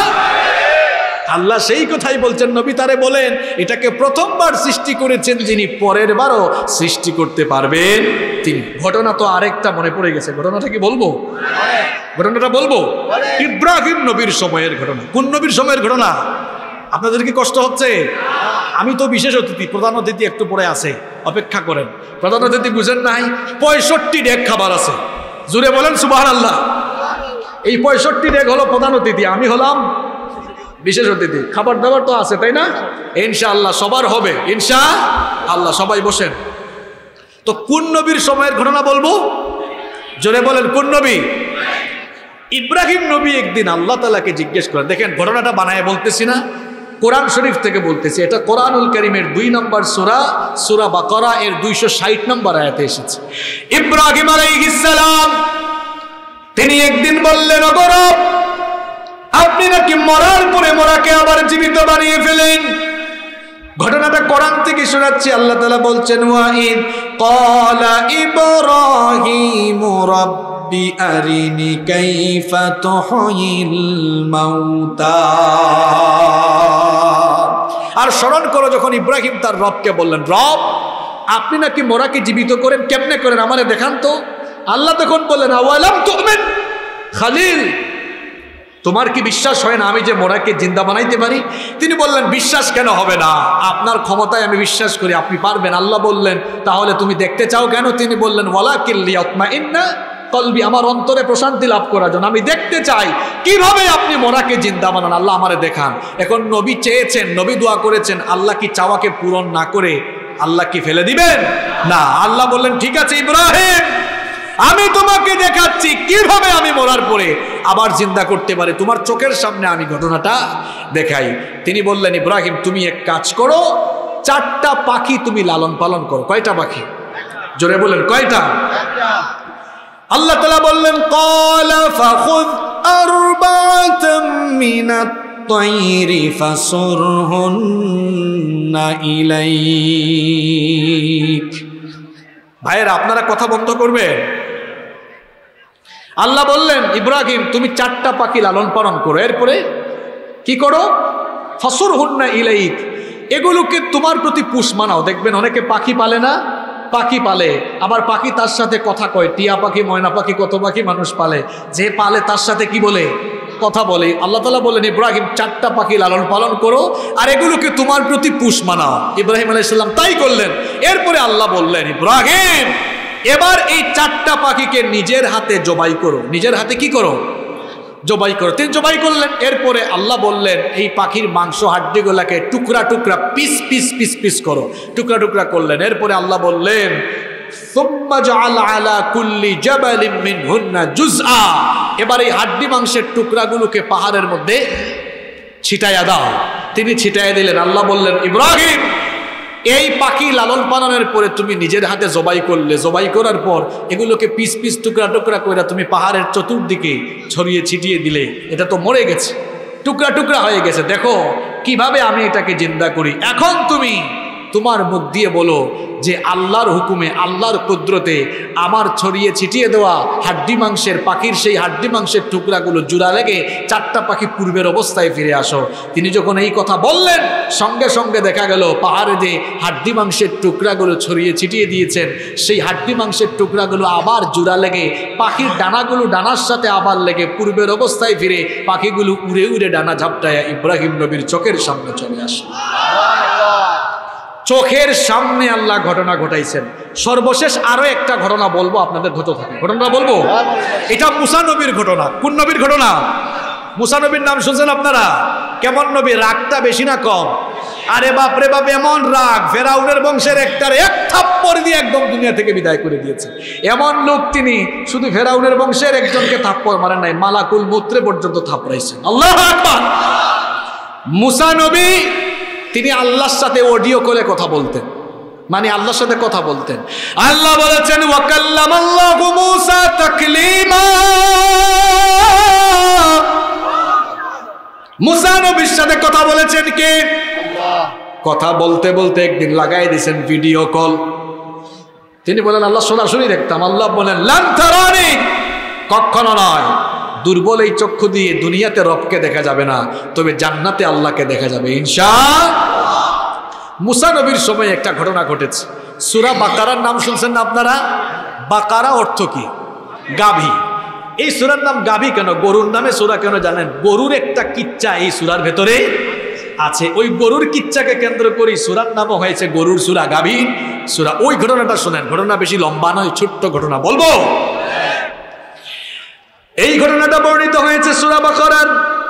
আল্লাহ সেই কথাই বলছেন, নবী তারে বলেন এটাকে প্রথমবার সৃষ্টি করেছেন যিনি, পরের বারও সৃষ্টি করতে পারবেন তিনি। ঘটনা তো আরেকটা মনে পড়ে গেছে, ঘটনাটা কি বলবো? ঘটনাটা বলবো, ইব্রাহিম নবীর সময়ের ঘটনা। কোন নবীর সময়ের ঘটনা? আপনাদের কি কষ্ট হচ্ছে? আমি তো বিশেষ অতিথি, প্রধান অতিথি একটু পরে আছে, অপেক্ষা করেন। প্রধান অতিথি বুঝেন নাই, 65 ডেক খাবার আছে, জুড়ে বলেন সুবহানাল্লাহ। এই 65 ডেক হলো প্রধান অতিথি, আমি হলাম বিশেষ অতিথি। খাবার দাবার তো আছে, তাই না? ইনশাআল্লাহ সবার হবে, ইনশাআল্লাহ। সবাই বসেন। তো কোন নবীর সময়ের ঘটনা বলবো? জোরে বলেন, কোন নবী? ইব্রাহিম নবী একদিন আল্লাহ তাআলাকে জিজ্ঞেস করেন, দেখেন ঘটনাটা বানায় বলতেছি না, কোরআন শরীফ থেকে বলতেছি। এটা কোরআনুল কারীমের 2 নম্বর সূরা বাকারা এর 260 নম্বর আয়াতে এসেছে। ইব্রাহিম আলাইহিস সালাম তিনি একদিন বললেন, ওগো রব, আপনি নাকি মরার পরে মরাকে আবার জীবিত বানিয়ে ফেলেন। ঘটনাটা কোরআন থেকে শোনাচ্ছি। আল্লাহ তাআলা বলছেন, ওয়াইদ ক্বালা ইব্রাহিম রাব্বি আরিনি কাইফা তুহয়িল মাউতা। আর স্মরণ করো যখন ইব্রাহিম তার রবকে বললেন, রব আপনি নাকি মরাকে জীবিত করেন, কেমনে করেন আমারে দেখান তো। আল্লাহ তখন বললেন, আওয়ালাম তুমিন খালিল, তোমার কি বিশ্বাস হয় না আমি যে মোরাকে জিন্দা বানাইতে পারি? তিনি বললেন, বিশ্বাস কেন হবে না, আপনার ক্ষমতায় আমি বিশ্বাস করি, আপনি পারবেন। আল্লাহ বললেন, তাহলে তুমি দেখতে চাও কেন? তিনি বললেন, ওয়ালাকিন লিয়াতমাইন্না কলবি, আমার অন্তরে প্রশান্তি লাভ করার জন্য আমি দেখতে চাই কিভাবে আপনি মোরাকে জিন্দা বানান, আল্লাহ আমারে দেখান। এখন নবী চেয়েছেন, নবী দোয়া করেছেন, আল্লাহ কি চাওয়াকে পূরণ না করে আল্লাহ কি ফেলে দিবেন? না। আল্লাহ বললেন, ঠিক আছে ইব্রাহিম, আমি তোমাকে দেখাচ্ছি কিভাবে আমি মরার পরে আবার জিন্দা করতে পারি, তোমার চোখের সামনে আমি ঘটনাটা দেখাই। তিনি বললেন, ইব্রাহিম তুমি এক কাজ করো, 4টা পাখি তুমি লালন পালন করো। কয়টা পাখি? জোরে বলেন, কয়টা? আল্লাহ তাআলা বললেন, ক্বালা ফাখুয আরবাআতাম মিনাত তায়রি ফাসুরহুন্না ইলাইক। ভাইয়েরা আপনারা কথা বন্ধ করবেন। আল্লাহ বললেন, ইব্রাহিম তুমি 4টা পাখি লালন পালন করো, এরপরে কি করো? ফাসুরহুন্না ইলাইক, এগুলোকে তোমার প্রতি পুষ মানাও। দেখবেন অনেকে পাখি পালে না, পাখি পালে, আবার পাখি তার সাথে কথা কয়। টিয়া পাখি, ময়না পাখি, কত পাখি মানুষ পালে, যে পালে তার সাথে কি বলে? কথা বলে। আল্লাহ তাআলা বললেন, ইব্রাহিম 4টা পাখি লালন পালন করো আর এগুলোকে তোমার প্রতি পুষ মানাও। ইব্রাহিম আলাইহিস সালাম তাই করলেন। এরপরে আল্লাহ বললেন, ইব্রাহিম এবার এই 4টা পাখিকে নিজের হাতে জবাই করো। নিজের হাতে কি করো? জবাই করো। তিনি জবাই করলেন। এরপরে আল্লাহ বললেন, এই পাখির মাংস হাড্ডিগুলোকে টুকরা টুকরা পিস পিস পিস পিস করো। টুকরা টুকরা করলেন। এরপরে আল্লাহ বললেন, সুম্মা জাআল আলা কুল্লি জাবালিন মিনহুন্না জুজআ, এবার এই হাড্ডি মাংসের টুকরাগুলোকে পাহাড়ের মধ্যে ছিটাইয়া দাও। তিনি ছিটাইয়া দিলেন। আল্লাহ বললেন, ইব্রাহিম এই পাখি লালন পালনের পরে তুমি নিজের হাতে জবাই করলে, জবাই করার পর এগুলোকে পিস পিস টুকরা টুকরা করে তুমি পাহাড়ের চতুর্দিকে ছড়িয়ে ছিটিয়ে দিলে, এটা তো মরে গেছে, টুকরা টুকরা হয়ে গেছে, দেখো কিভাবে আমি এটাকে জিন্দা করি। এখন তুমি তোমার মুখ দিয়ে বলো যে আল্লাহর হুকুমে আল্লাহর কুদরতে আমার ছড়িয়ে ছিটিয়ে দেওয়া হাড্ডি মাংসের পাখির সেই হাড্ডি মাংসের টুকরাগুলো জোড়া লেগে 4টা পাখি পূর্বের অবস্থায় ফিরে আসো। তিনি যখন এই কথা বললেন সঙ্গে সঙ্গে দেখা গেল পাহাড়ে যে হাড্ডি মাংসের টুকরাগুলো ছড়িয়ে ছিটিয়ে দিয়েছেন সেই হাড্ডি মাংসের টুকরাগুলো আবার জোড়া লেগে পাখির ডানাগুলো ডানার সাথে আবার লেগে পূর্বের অবস্থায় ফিরে পাখিগুলো উড়ে উড়ে ডানা ঝাপটায় ইব্রাহিম নবীর চোখের সামনে চলে আসে। চোখের সামনে আল্লাহ ঘটনা ঘটাইছেন। সর্বশেষ আরো একটা ঘটনা বলবো, আপনাদের ধৈর্য থাকে, ঘটনা বলবো। এটা মুসা নবীর ঘটনা। কোন নবীর ঘটনা? মুসা নবীর নাম শুনছেন আপনারা? কেমন নবী? রাগটা বেশি না কম? আরে বাপ রে বাপ, এমন রাগ ফেরাউনের বংশের একটার এক থাপ্পড় দিয়ে একদম দুনিয়া থেকে বিদায় করে দিয়েছে। এমন লোক তিনি, শুধু ফেরাউনের বংশের একজনকে থাপ্পড় মারেন নাই, মালাকুল মুত্রে পর্যন্ত থাপড়াইছেন। আল্লাহু আকবার। মুসা নবী তিনি আল্লাহর সাথে অডিও কলে কথা বলতেন, মানে আল্লাহর সাথে কথা বলতেন। আল্লাহ বলেছেন ওয়াকাল্লামাল্লাহু মুসা তাকলিমা। মুসা নবীর সাথে কথা বলেছেন কে? আল্লাহ। কথা বলতে বলতে একদিন লাগাই দিয়েছেন ভিডিও কল। তিনি বলেন আল্লাহ সরাসরি দেখতাম। আল্লাহ বলেন লান তারানি, কখনো নয়। দুর্বল এই চক্ষু দিয়ে দুনিয়াতে রবকে দেখা যাবে না, তবে জান্নাতে আল্লাহকে দেখা যাবে ইনশাআল্লাহ। মুসা নবীর সময় একটা ঘটনা ঘটেছে। সূরা বাকারার নাম শুনছেন না আপনারা? বাকারা অর্থ কি? গাভী। এই সূরার নাম গাভী কেন? গরুর নামে সূরা কেন জানেন? গরুর একটা কিচ্চা এই সূরার ভেতরে আছে। ওই গরুর কিচ্চাকে কেন্দ্র করে সূরার নামও হয়েছে গরুর সূরা, গাভীর সূরা। ওই ঘটনাটা শোনেন, ঘটনা বেশি লম্বা নয়, ছোট্ট ঘটনা বলবো। এই ঘটনাটা বর্ণিত হয়েছে সূরা বাকারার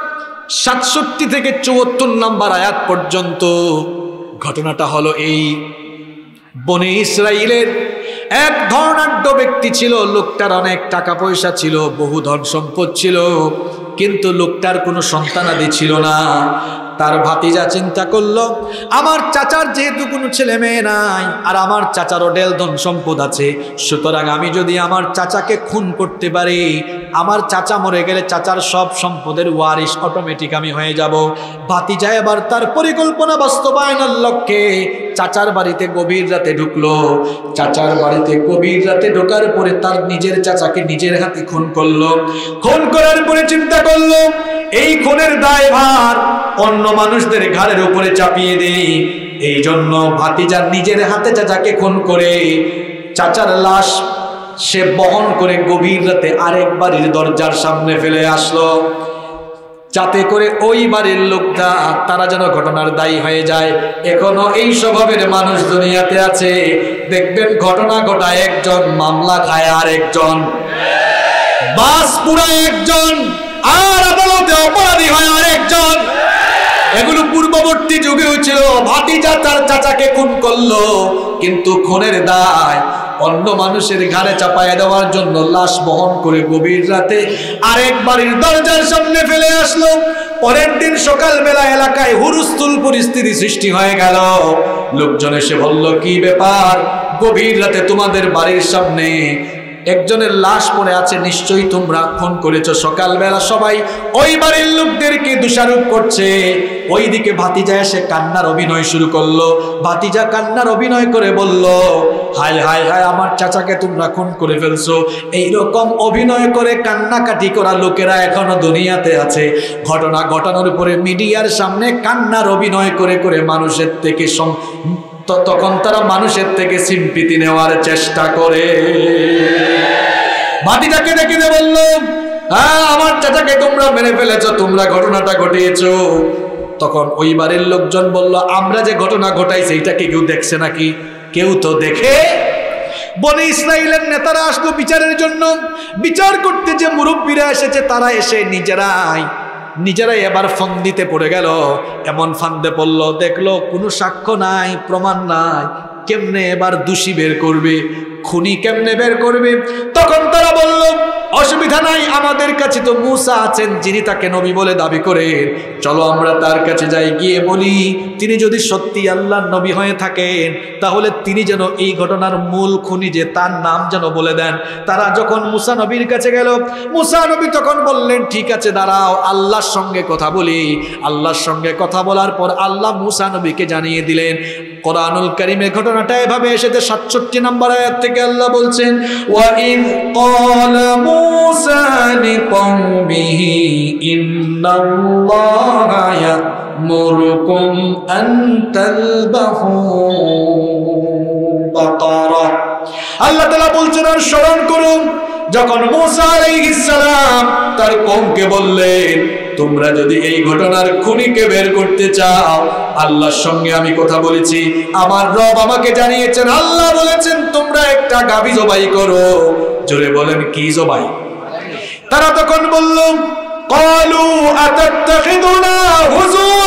67 থেকে 74 নম্বর আয়াত পর্যন্ত। ঘটনাটা হলো এই, বনে ইসরাইলের এক ধনাঢ্য ব্যক্তি ছিল। লোকটার অনেক টাকা পয়সা ছিল, বহু ধন সম্পদ ছিল, কিন্তু লোকটার কোনো সন্তানাদি ছিল না। তার ভাতিজা চিন্তা করলো, আমার চাচার যেহেতু কোনো ছেলে মেয়ে নাই, আর আমার চাচারও ডেল ধন সম্পদ আছে, সুতরাং আমি যদি আমার চাচাকে খুন করতে পারি, আমার চাচা মরে গেলে চাচার সব সম্পদের ওয়ারিশ অটোমেটিক আমি হয়ে যাব। ভাতিজা এবার তার পরিকল্পনা বাস্তবায়নের লক্ষ্যে চাচার বাড়িতে গভীর রাতে ঢুকলো। চাচার বাড়িতে গভীর রাতে ঢোকার পরে তার নিজের চাচাকে নিজের হাতে খুন করলো। খুন করার পরে চিন্তা করলো, এই খুনের দায়ভার অন্য মানুষদের ঘাড়ের উপরে চাপিয়ে দেই। এই জন্য ভাতিজা নিজের হাতে চাচাকে খুন করে চাচার লাশ সে বহন করে গভীর রাতে আরেক বাড়ির দরজার সামনে ফেলে আসলো, যাতে করে ওই বাড়ির লোকটা তারা যেন ঘটনার দায়ী হয়ে যায়। এখনো এই স্বভাবের মানুষ দুনিয়াতে আছে। দেখবেন ঘটনা ঘটায় একজন, মামলা খায় আর একজন, বাস পুরায় একজন, আর আদালতে অপরাধী হয় আর একজন। এগুলো পূর্ববর্তী যুগেও ছিল। ভাতিজা তার চাচাকে খুন করলো, কিন্তু খুনের দায় অন্য মানুষের ঘাড়ে চাপায় দেওয়ার জন্য লাশ বহন করে গভীর রাতে আরেক বাড়ির দরজার সামনে ফেলে আসলো। পরের দিন সকালবেলা এলাকায় হুলস্থুল পরিস্থিতি সৃষ্টি হয়ে গেল। লোকজন এসে বলল, কি ব্যাপার, গভীর রাতে তোমাদের বাড়ির সামনে একজনের লাশ পড়ে আছে, নিশ্চয়ই তোমরা খুন করেছো। সকালবেলা সবাই ওই বাড়ির লোকদেরকে দোষারোপ করছে। ওইদিকে ভাতিজা এসে কান্নার অভিনয় শুরু করলো। ভাতিজা কান্নার অভিনয় করে বলল, হায় হায় হায়, আমার চাচাকে তোমরা খুন করে ফেলছো। এইরকম অভিনয় করে কান্নাকাটি করা লোকেরা এখনো দুনিয়াতে আছে। ঘটনা ঘটানোর পরে মিডিয়ার সামনে কান্নার অভিনয় করে করে মানুষের থেকে তখন তারা মানুষের থেকে সিম্পিতি নেওয়ার চেষ্টা করে। ভাতিজাকে ডেকে বলল, হ্যাঁ, আমার চাচাকে তোমরা মেরে ফেলেছো, তোমরা ঘটনাটা ঘটিয়েছো। তখন ওই বাড়ির লোকজন বলল, আমরা যে ঘটনা ঘটাইছি এটা কি কেউ দেখছে নাকি? কেউ তো দেখে। বনে ইসরাইলের নেতারা আসলো বিচারের জন্য। বিচার করতে যে মুরব্বীরা এসেছে তারা এসে নিজেরাই এবার ফন্দিতে পড়ে গেল। এমন ফান্দে পড়লো, দেখলো কোনো সাক্ষ্য নাই, প্রমাণ নাই, কেমনে এবার দোষী বের করবে, খুনি কেমনে বের করবে? তখন তারা বলল, অসুবিধা নাই, আমাদের কাছে তো মুসা আছেন যিনি তাকে নবী বলে দাবি করেন, চলো আমরা তার কাছে যাই, গিয়ে বলি তিনি যদি সত্যি আল্লাহর নবী হয়ে থাকেন তাহলে তিনি যেন এই ঘটনার মূল খুনি যে তার নাম যেন বলে দেন। তারা যখন মুসা নবীর কাছে গেল, মুসা নবী তখন বললেন, ঠিক আছে দাঁড়াও, আল্লাহর সঙ্গে কথা বলি। আল্লাহর সঙ্গে কথা বলার পর আল্লাহ মুসা নবীকে জানিয়ে দিলেন, কোরআনুল কারীমে ঘটনাটা এভাবে এসেছে 67 নম্বর আয়াত থেকে আল্লাহ বলছেন ওয়া ইয ক্বালা মূসা লিকওমিহি ইন্নাল্লাহা ইয়া'মুরুকুম আন তাযবাহু বাকারা। আল্লাহ তাআলা বলছেন আর স্মরণ করুন যখন মূসা আলাইহিস সালাম তার কওমকে বললেন তোমরা যদি এই ঘটনার খুনিকে বের করতে চাও আল্লাহর সঙ্গে আমি কথা বলেছি, আমার রব আমাকে জানিয়েছেন, আল্লাহ বলেছেন তোমরা একটা গাভী জবাই করো। জোরে বলেন কি জবাই? তারা তখন বলল ক্বালু আতাত্তাখিদুনা হুজুয়া,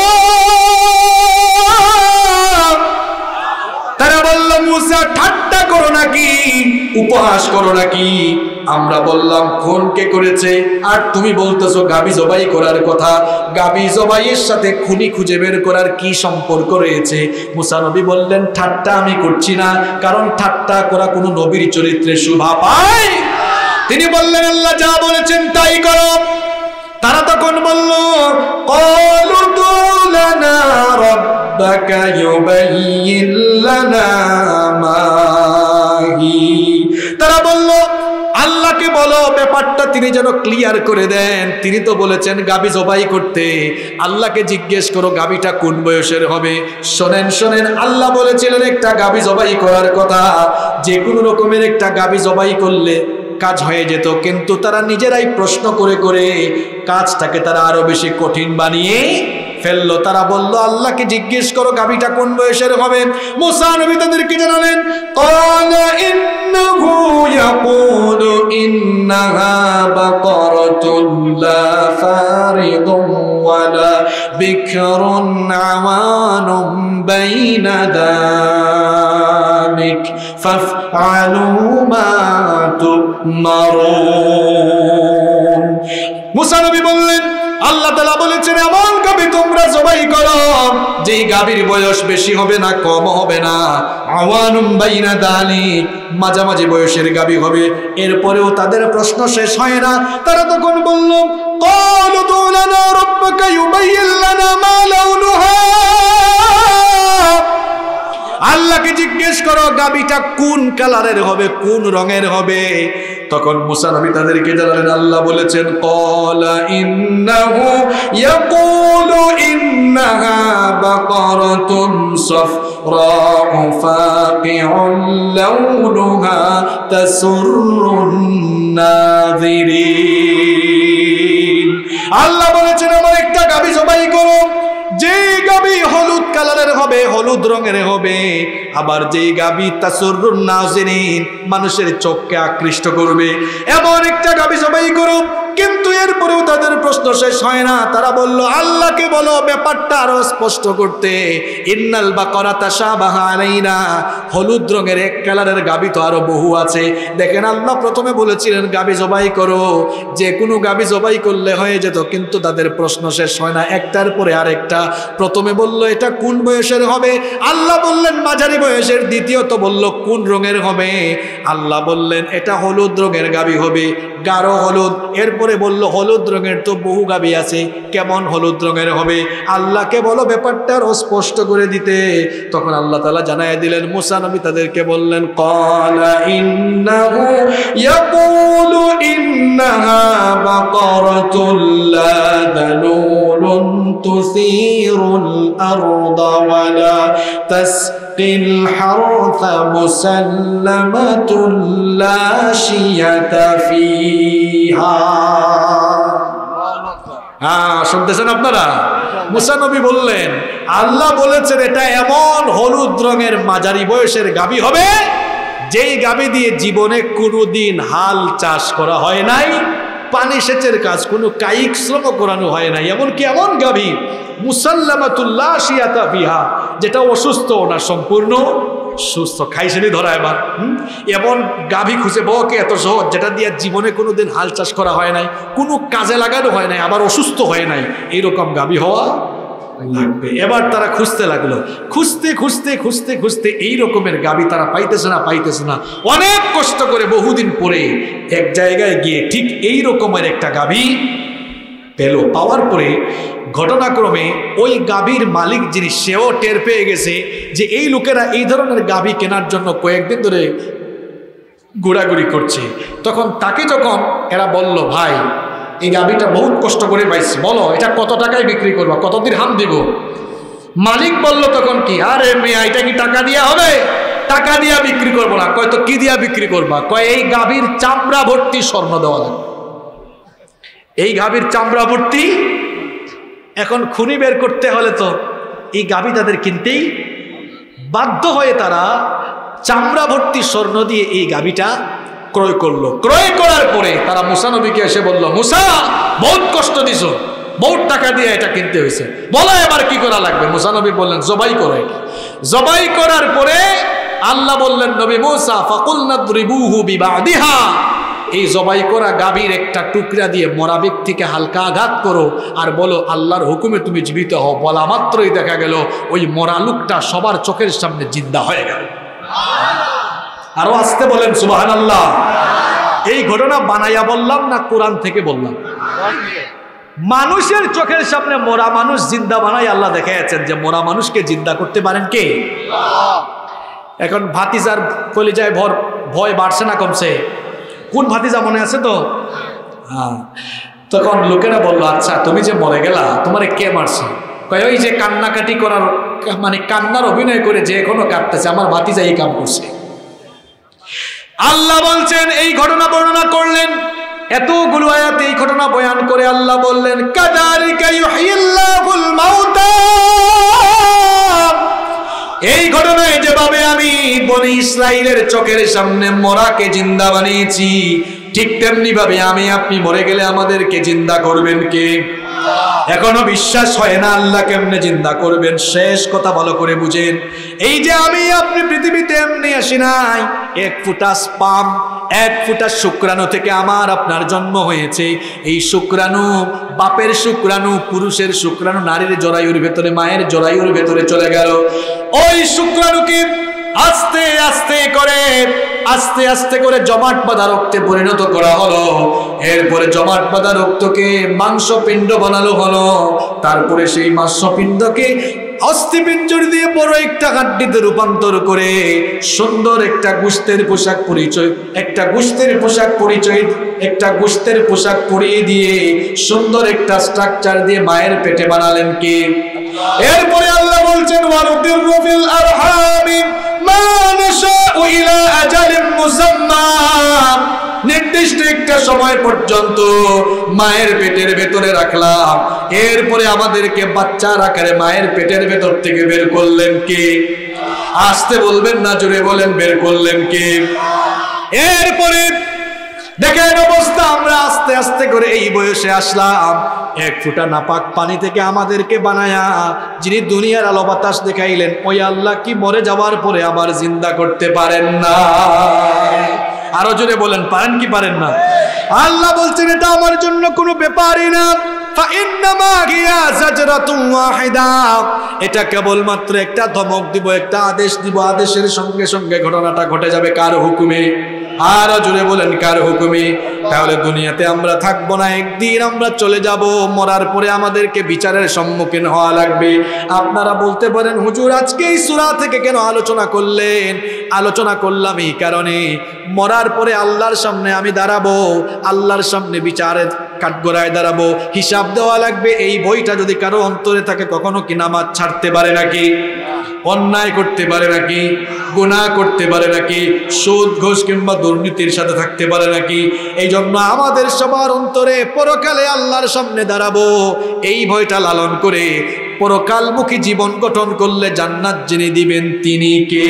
তারা বলল মূসা ঠাট্টা করো নাকি, উপহাস করো নাকি? আমরা বললাম খুন কে করেছে আর তুমি বলতেছো গাভী জবাই করার কথা। গাভী জবাইয়ের সাথে খুনি খুঁজে বের করার কি সম্পর্ক রয়েছে? মূসা নবী বললেন ঠাট্টা আমি করছি না, কারণ ঠাট্টা করা কোনো নবীর চরিত্রে শোভা পায়। তিনি বললেন আল্লাহ যা বলেছেন তাই করো। তারা তখন বলল ক্বালু লানা রাব্বাকা ইউবাইয়িন লানা মা হি, তারা বলল আল্লাহকে বলো ব্যাপারটা তিনি যেন ক্লিয়ার করে দেন। তিনি তো বলেছেন গাভী জবাই করতে, আল্লাহকে জিজ্ঞেস করো গাভীটা কোন বয়সের হবে। শোনেন শোনেন, আল্লাহ বলেছিলেন একটা গাভী জবাই করার কথা, যে কোনো রকমের একটা গাভী জবাই করলে কাজ হয়ে যেত, কিন্তু তারা নিজেরাই প্রশ্ন করে করে কাজটাকে তারা আরো বেশি কঠিন বানিয়ে ফেললো। তারা বলল আল্লাহকে জিজ্ঞেস করো গাভীটা কোন বয়সের হবে। মূসা নবী তাদেরকে জানালেন ক্বালা ইন্নাহু ইয়াকুলু ইন্নাহা বাকারাতুন লা ফারিদুন ওয়ালা বিকরুন আওয়ানুম বাইনা যালিক ফাফআলু মা তুমারুন। মূসা নবী বললেন আল্লাহ তাআলা বলেছেন এমন গাভী তোমরা জবাই করো যেই গাভীর বয়স বেশি হবে না কম হবে না, আওয়ানুম বাইনা যালিক মাঝামাঝি বয়সের গাভী হবে। এরপরেও তাদের প্রশ্ন শেষ হয় না। তারা তখন বলল ক্বালু লানা রাব্বুকা ইউবাইয়িন লানা মা লাউনুহা, আল্লাহকে জিজ্ঞেস করো গাভীটা কোন কালারের হবে, কোন রঙের হবে। তখন মূসা নবী তাদেরকে জানালেন আল্লাহ বলেছেন ক্বালা ইন্নাহু ইয়াকুলু ইন্নাহা বাকারাতুন সাফরাউ ফাকিউন লাউনুহা তাসুররুন নাযিরিন। আল্লাহ বলেছেন আমার একটা গাভী জবাই করো, যে গাভী হলুদ কালারের হবে, হলুদ রঙের হবে, আবার যেই গাভী তাসুররুন নাযিরিন মানুষের চোখকে আকৃষ্ট করবে, এমন একটা গাভী জবাই করো। কিন্তু এরপরেও তাদের প্রশ্ন শেষ হয় না। তারা বলল আল্লাহকে বলো ব্যাপারটা আরো স্পষ্ট করতে, ইন্নাল বাকারা তাশাবাহা আলাইনা, হলুদ রঙের এক কালারের গাভী তো আরো বহু আছে। দেখেন আল্লাহ প্রথমে বলেছিলেন গাভী জবাই করো, যে কোনো গাভী জবাই করলে হয়ে যেত, কিন্তু তাদের প্রশ্ন শেষ হয় না, একটার পরে আরেকটা। প্রথমে বলল এটা কোন বয়সের হবে, আল্লাহ বললেন মাঝারি বয়সের। দ্বিতীয়ত বলল কোন রঙের হবে, আল্লাহ বললেন এটা হলুদ রঙের গাভী হবে, গাঢ় হলুদ। এরপরে বলল হলুদ রঙের তো বহু গাভী আছে, কেমন হলুদ রঙের হবে, আল্লাহকে বলো ব্যাপারটা আরো স্পষ্ট করে দিতে। তখন আল্লাহ তাআলা জানায় দিলেন, মূসা নবী তাদেরকে বললেন ক্বালা ইন্নাহু ইয়াকুলু ইন্নাহা বাকারাতুন লা দালুলুন তুসিরুল আরদা ওয়ালা তাসকিল হারথা মুসাল্লামাতুন লা শিয়াতা ফিহা। শুনতেছেন আপনারা? মূসা নবী বললেন আল্লাহ বলেছেন এটা এমন হলুদ রঙের মাঝারি বয়সের গাভী হবে যেই গাভী দিয়ে জীবনে কোনোদিন হাল চাষ করা হয় নাই, পানি সেচের কাজ কোনো কায়িক শ্রম করানো হয় নাই। এমনকি এমন গাভী মুসাল্লামাতুল লা শিয়াতা ফিহা, যেটা অসুস্থ না সম্পূর্ণ সুস্থ। খাইছেনি ধরা এবার? এমন গাভী খুঁজে পাওয়া এত সহজ, যেটা দিয়ে জীবনে কোনোদিন হাল চাষ করা হয় নাই, কোনো কাজে লাগানো হয় নাই, আবার অসুস্থ হয় নাই, এইরকম গাভী হওয়া লাগবে। এবার তারা খুঁজতে লাগলো, খুঁজতে খুঁজতে খুঁজতে খুঁজতে এই রকমের গাভী তারা পাইতেছে না। অনেক কষ্ট করে বহুদিন পরে এক জায়গায় গিয়ে ঠিক এই রকমের একটা গাভী পেল। পাওয়ার পরে ঘটনাক্রমে ওই গাভীর মালিক যিনি, সেও টের পেয়ে গেছে যে এই লোকেরা এই ধরনের গাভী কেনার জন্য কয়েকদিন ধরে ঘোরাঘুরি করছে। তখন তাকে যখন এরা বলল, ভাই এই গাভীটা বহুত কষ্ট করে পাইছি, বলো এটা কত টাকায় বিক্রি করবা, কত দিরহাম দিব? মালিক বলল তখন কি, আরে মেয়া এটা কি টাকা দিয়া হবে? টাকা দিয়া বিক্রি করবো না। কয় তো কি দিয়া বিক্রি করবা? কয় এই গাভীর চামড়া ভর্তি স্বর্ণ দেওয়া লাগবে। এই গাভীর চামড়া ভর্তি। এখন খুনি বের করতে হলে তো এই গাভী তাদের কিনতেই বাধ্য হয়ে তারা চামড়া ভর্তি স্বর্ণ দিয়ে এই গাভীটা ক্রয় করলো। ক্রয় করার পরে তারা মুসা নবীকে এসে বলল, মুসা বহুত কষ্ট দিছো, বহুত টাকা দিয়ে এটা কিনতে হয়েছে, বলো এবার কি করা লাগবে? মুসা নবী বললেন, জবাই করো এটা। জবাই করার পরে আল্লাহ বললেন, নবী মুসা ফাকুলনা দ্রিবুহু বিবাদিহা, এই জবাই করা গাভীর একটা টুকরা দিয়ে মরা ব্যক্তিকে হালকা আঘাত করো আর বলো আল্লাহর হুকুমে তুমি জীবিত হও। বলা মাত্রই দেখা গেল ওই মরা লোকটা সবার চোখের সামনে জিন্দা হয়ে গেল। আরো আসতে বলেন সুবহানাল্লাহ। এই ঘটনা বানাইয়া বললাম না কোরআন থেকে বললাম? মানুষের চোখের সামনে মরা মানুষ জিন্দা বানাই আল্লাহ দেখাইছেন যে মরা মানুষকে জিন্দা করতে পারেন কে? এখন ভাতিজার কলিজায় ভয় বাড়ছে না কমছে? কোন ভাতিজা মনে আছে তো? হ্যাঁ। তখন লোকেরা বললো, আচ্ছা তুমি যে মরে গেলা তোমারে কে মারছে? কয় ওই যে কান্নাকাটি করার মানে কান্নার অভিনয় করে যে এখনো কাঁদতেছে, আমার ভাতিজা এই কাম করছে। আল্লাহ বলছেন, এই ঘটনা বর্ণনা করলেন, এতগুলো আয়াতে এই ঘটনা বয়ান করে আল্লাহ বললেন, কাযালিকা ইউহয়িল্লাহুল মাউতা, এই ঘটনায় যেভাবে আমি বনি ইসরাইলের চোখের সামনে মরাকে জিন্দা বানিয়েছি, ঠিক তেমনি ভাবে আমি আপনি মরে গেলে আমাদেরকে জিন্দা করবেন কে? এখনো বিশ্বাস হয় না আল্লাহ কেমনে জিন্দা করবেন? শেষ কথা ভালো করে বুঝেন। এই যে আমি আপনি পৃথিবীতে এমনি আসি নাই, এক ফোঁটা স্পাম, এক ফোঁটা শুক্রাণু থেকে আমার আপনার জন্ম হয়েছে। এই শুক্রাণু বাপের শুক্রাণু, পুরুষের শুক্রাণু নারীর জরায়ুর ভেতরে, মায়ের জরায়ুর ভেতরে চলে গেল। ওই শুক্রাণুকে আস্তে আস্তে করে জমাট বাঁধা রক্তে পরিণত করা হলো। এরপরে জমাট বাঁধা রক্তকে মাংসপিণ্ড বানানো হলো। তারপরে সেই মাংসপিণ্ডকে অস্থিপিঞ্জর দিয়ে বড় একটা হাড্ডিতে রূপান্তর করে সুন্দর একটা গোশতের পোশাক পরিয়ে দিয়ে সুন্দর একটা স্ট্রাকচার দিয়ে মায়ের পেটে বানালেন কে? এরপরে আল্লাহ বলছেন, ওয়ানুদিরু ফিল আরহামি মা নাশাউ ইলা আজালিন মুসাম্মা, নির্দিষ্ট একটা সময় পর্যন্ত মায়ের পেটের ভেতরে রাখলাম। এরপরে আমাদেরকে বাচ্চার আকারে মায়ের পেটের ভেতর থেকে বের করলেন কে? আসতে বলবেন না, জোরে বলেন, বের করলেন কে? এরপরে দেখেন অবস্থা, আমরা আস্তে আস্তে করে এই বয়সে আসলাম। এক ফোঁটা নাপাক পানি থেকে আমাদেরকে বানায়া যিনি দুনিয়ার আলো বাতাস দেখাইলেন, ওই আল্লাহ কি মরে যাওয়ার পরে আবার জিন্দা করতে পারেন না? আরো জোরে বলেন, পারেন কি পারেন না? আল্লাহ বলছেন, এটা আমার জন্য কোনো ব্যাপারই না। এটা কেবলমাত্র একটা ধমক দিব, একটা আদেশ দিব, আদেশের সঙ্গে সঙ্গে ঘটনাটা ঘটে যাবে। কার হুকুমে? আরো জোরে বলেন, কার হুকুমে? তাহলে দুনিয়াতে আমরা থাকবো না, একদিন আমরা চলে যাব। মরার পরে আমাদেরকে বিচারের সম্মুখীন হওয়া লাগবে। আপনারা বলতে পারেন, হুজুর আজকে এই সূরা থেকে কেন আলোচনা করলেন? আলোচনা করলাম এই কারণে, মরার পরে আল্লাহর সামনে আমি দাঁড়াবো, আল্লাহর সামনে বিচারের কাঠগড়ায় দাঁড়াবো, হিসাব দেওয়া লাগবে। এই বইটা যদি কারো অন্তরে থাকে, কখনো কি নামাজ ছাড়তে পারে নাকি? অন্যায় করতে পারে নাকি? গুনাহ করতে পারে নাকি? সুদ ঘুষ কিংবা দুর্নীতির সাথে থাকতে পারে নাকি? এই জন্য আমাদের সবার অন্তরে পরকালে আল্লাহর সামনে দাঁড়াবো এই ভয়টা লালন করে পরকালমুখী জীবন গঠন করলে জান্নাত যিনি দিবেন তিনি কে?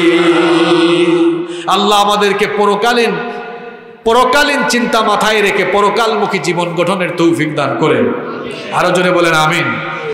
আল্লাহ আমাদেরকে পরকালীন চিন্তা মাথায় রেখে পরকালমুখী জীবন গঠনের তৌফিক দান করেন। আরো জোরে বলেন আমিন।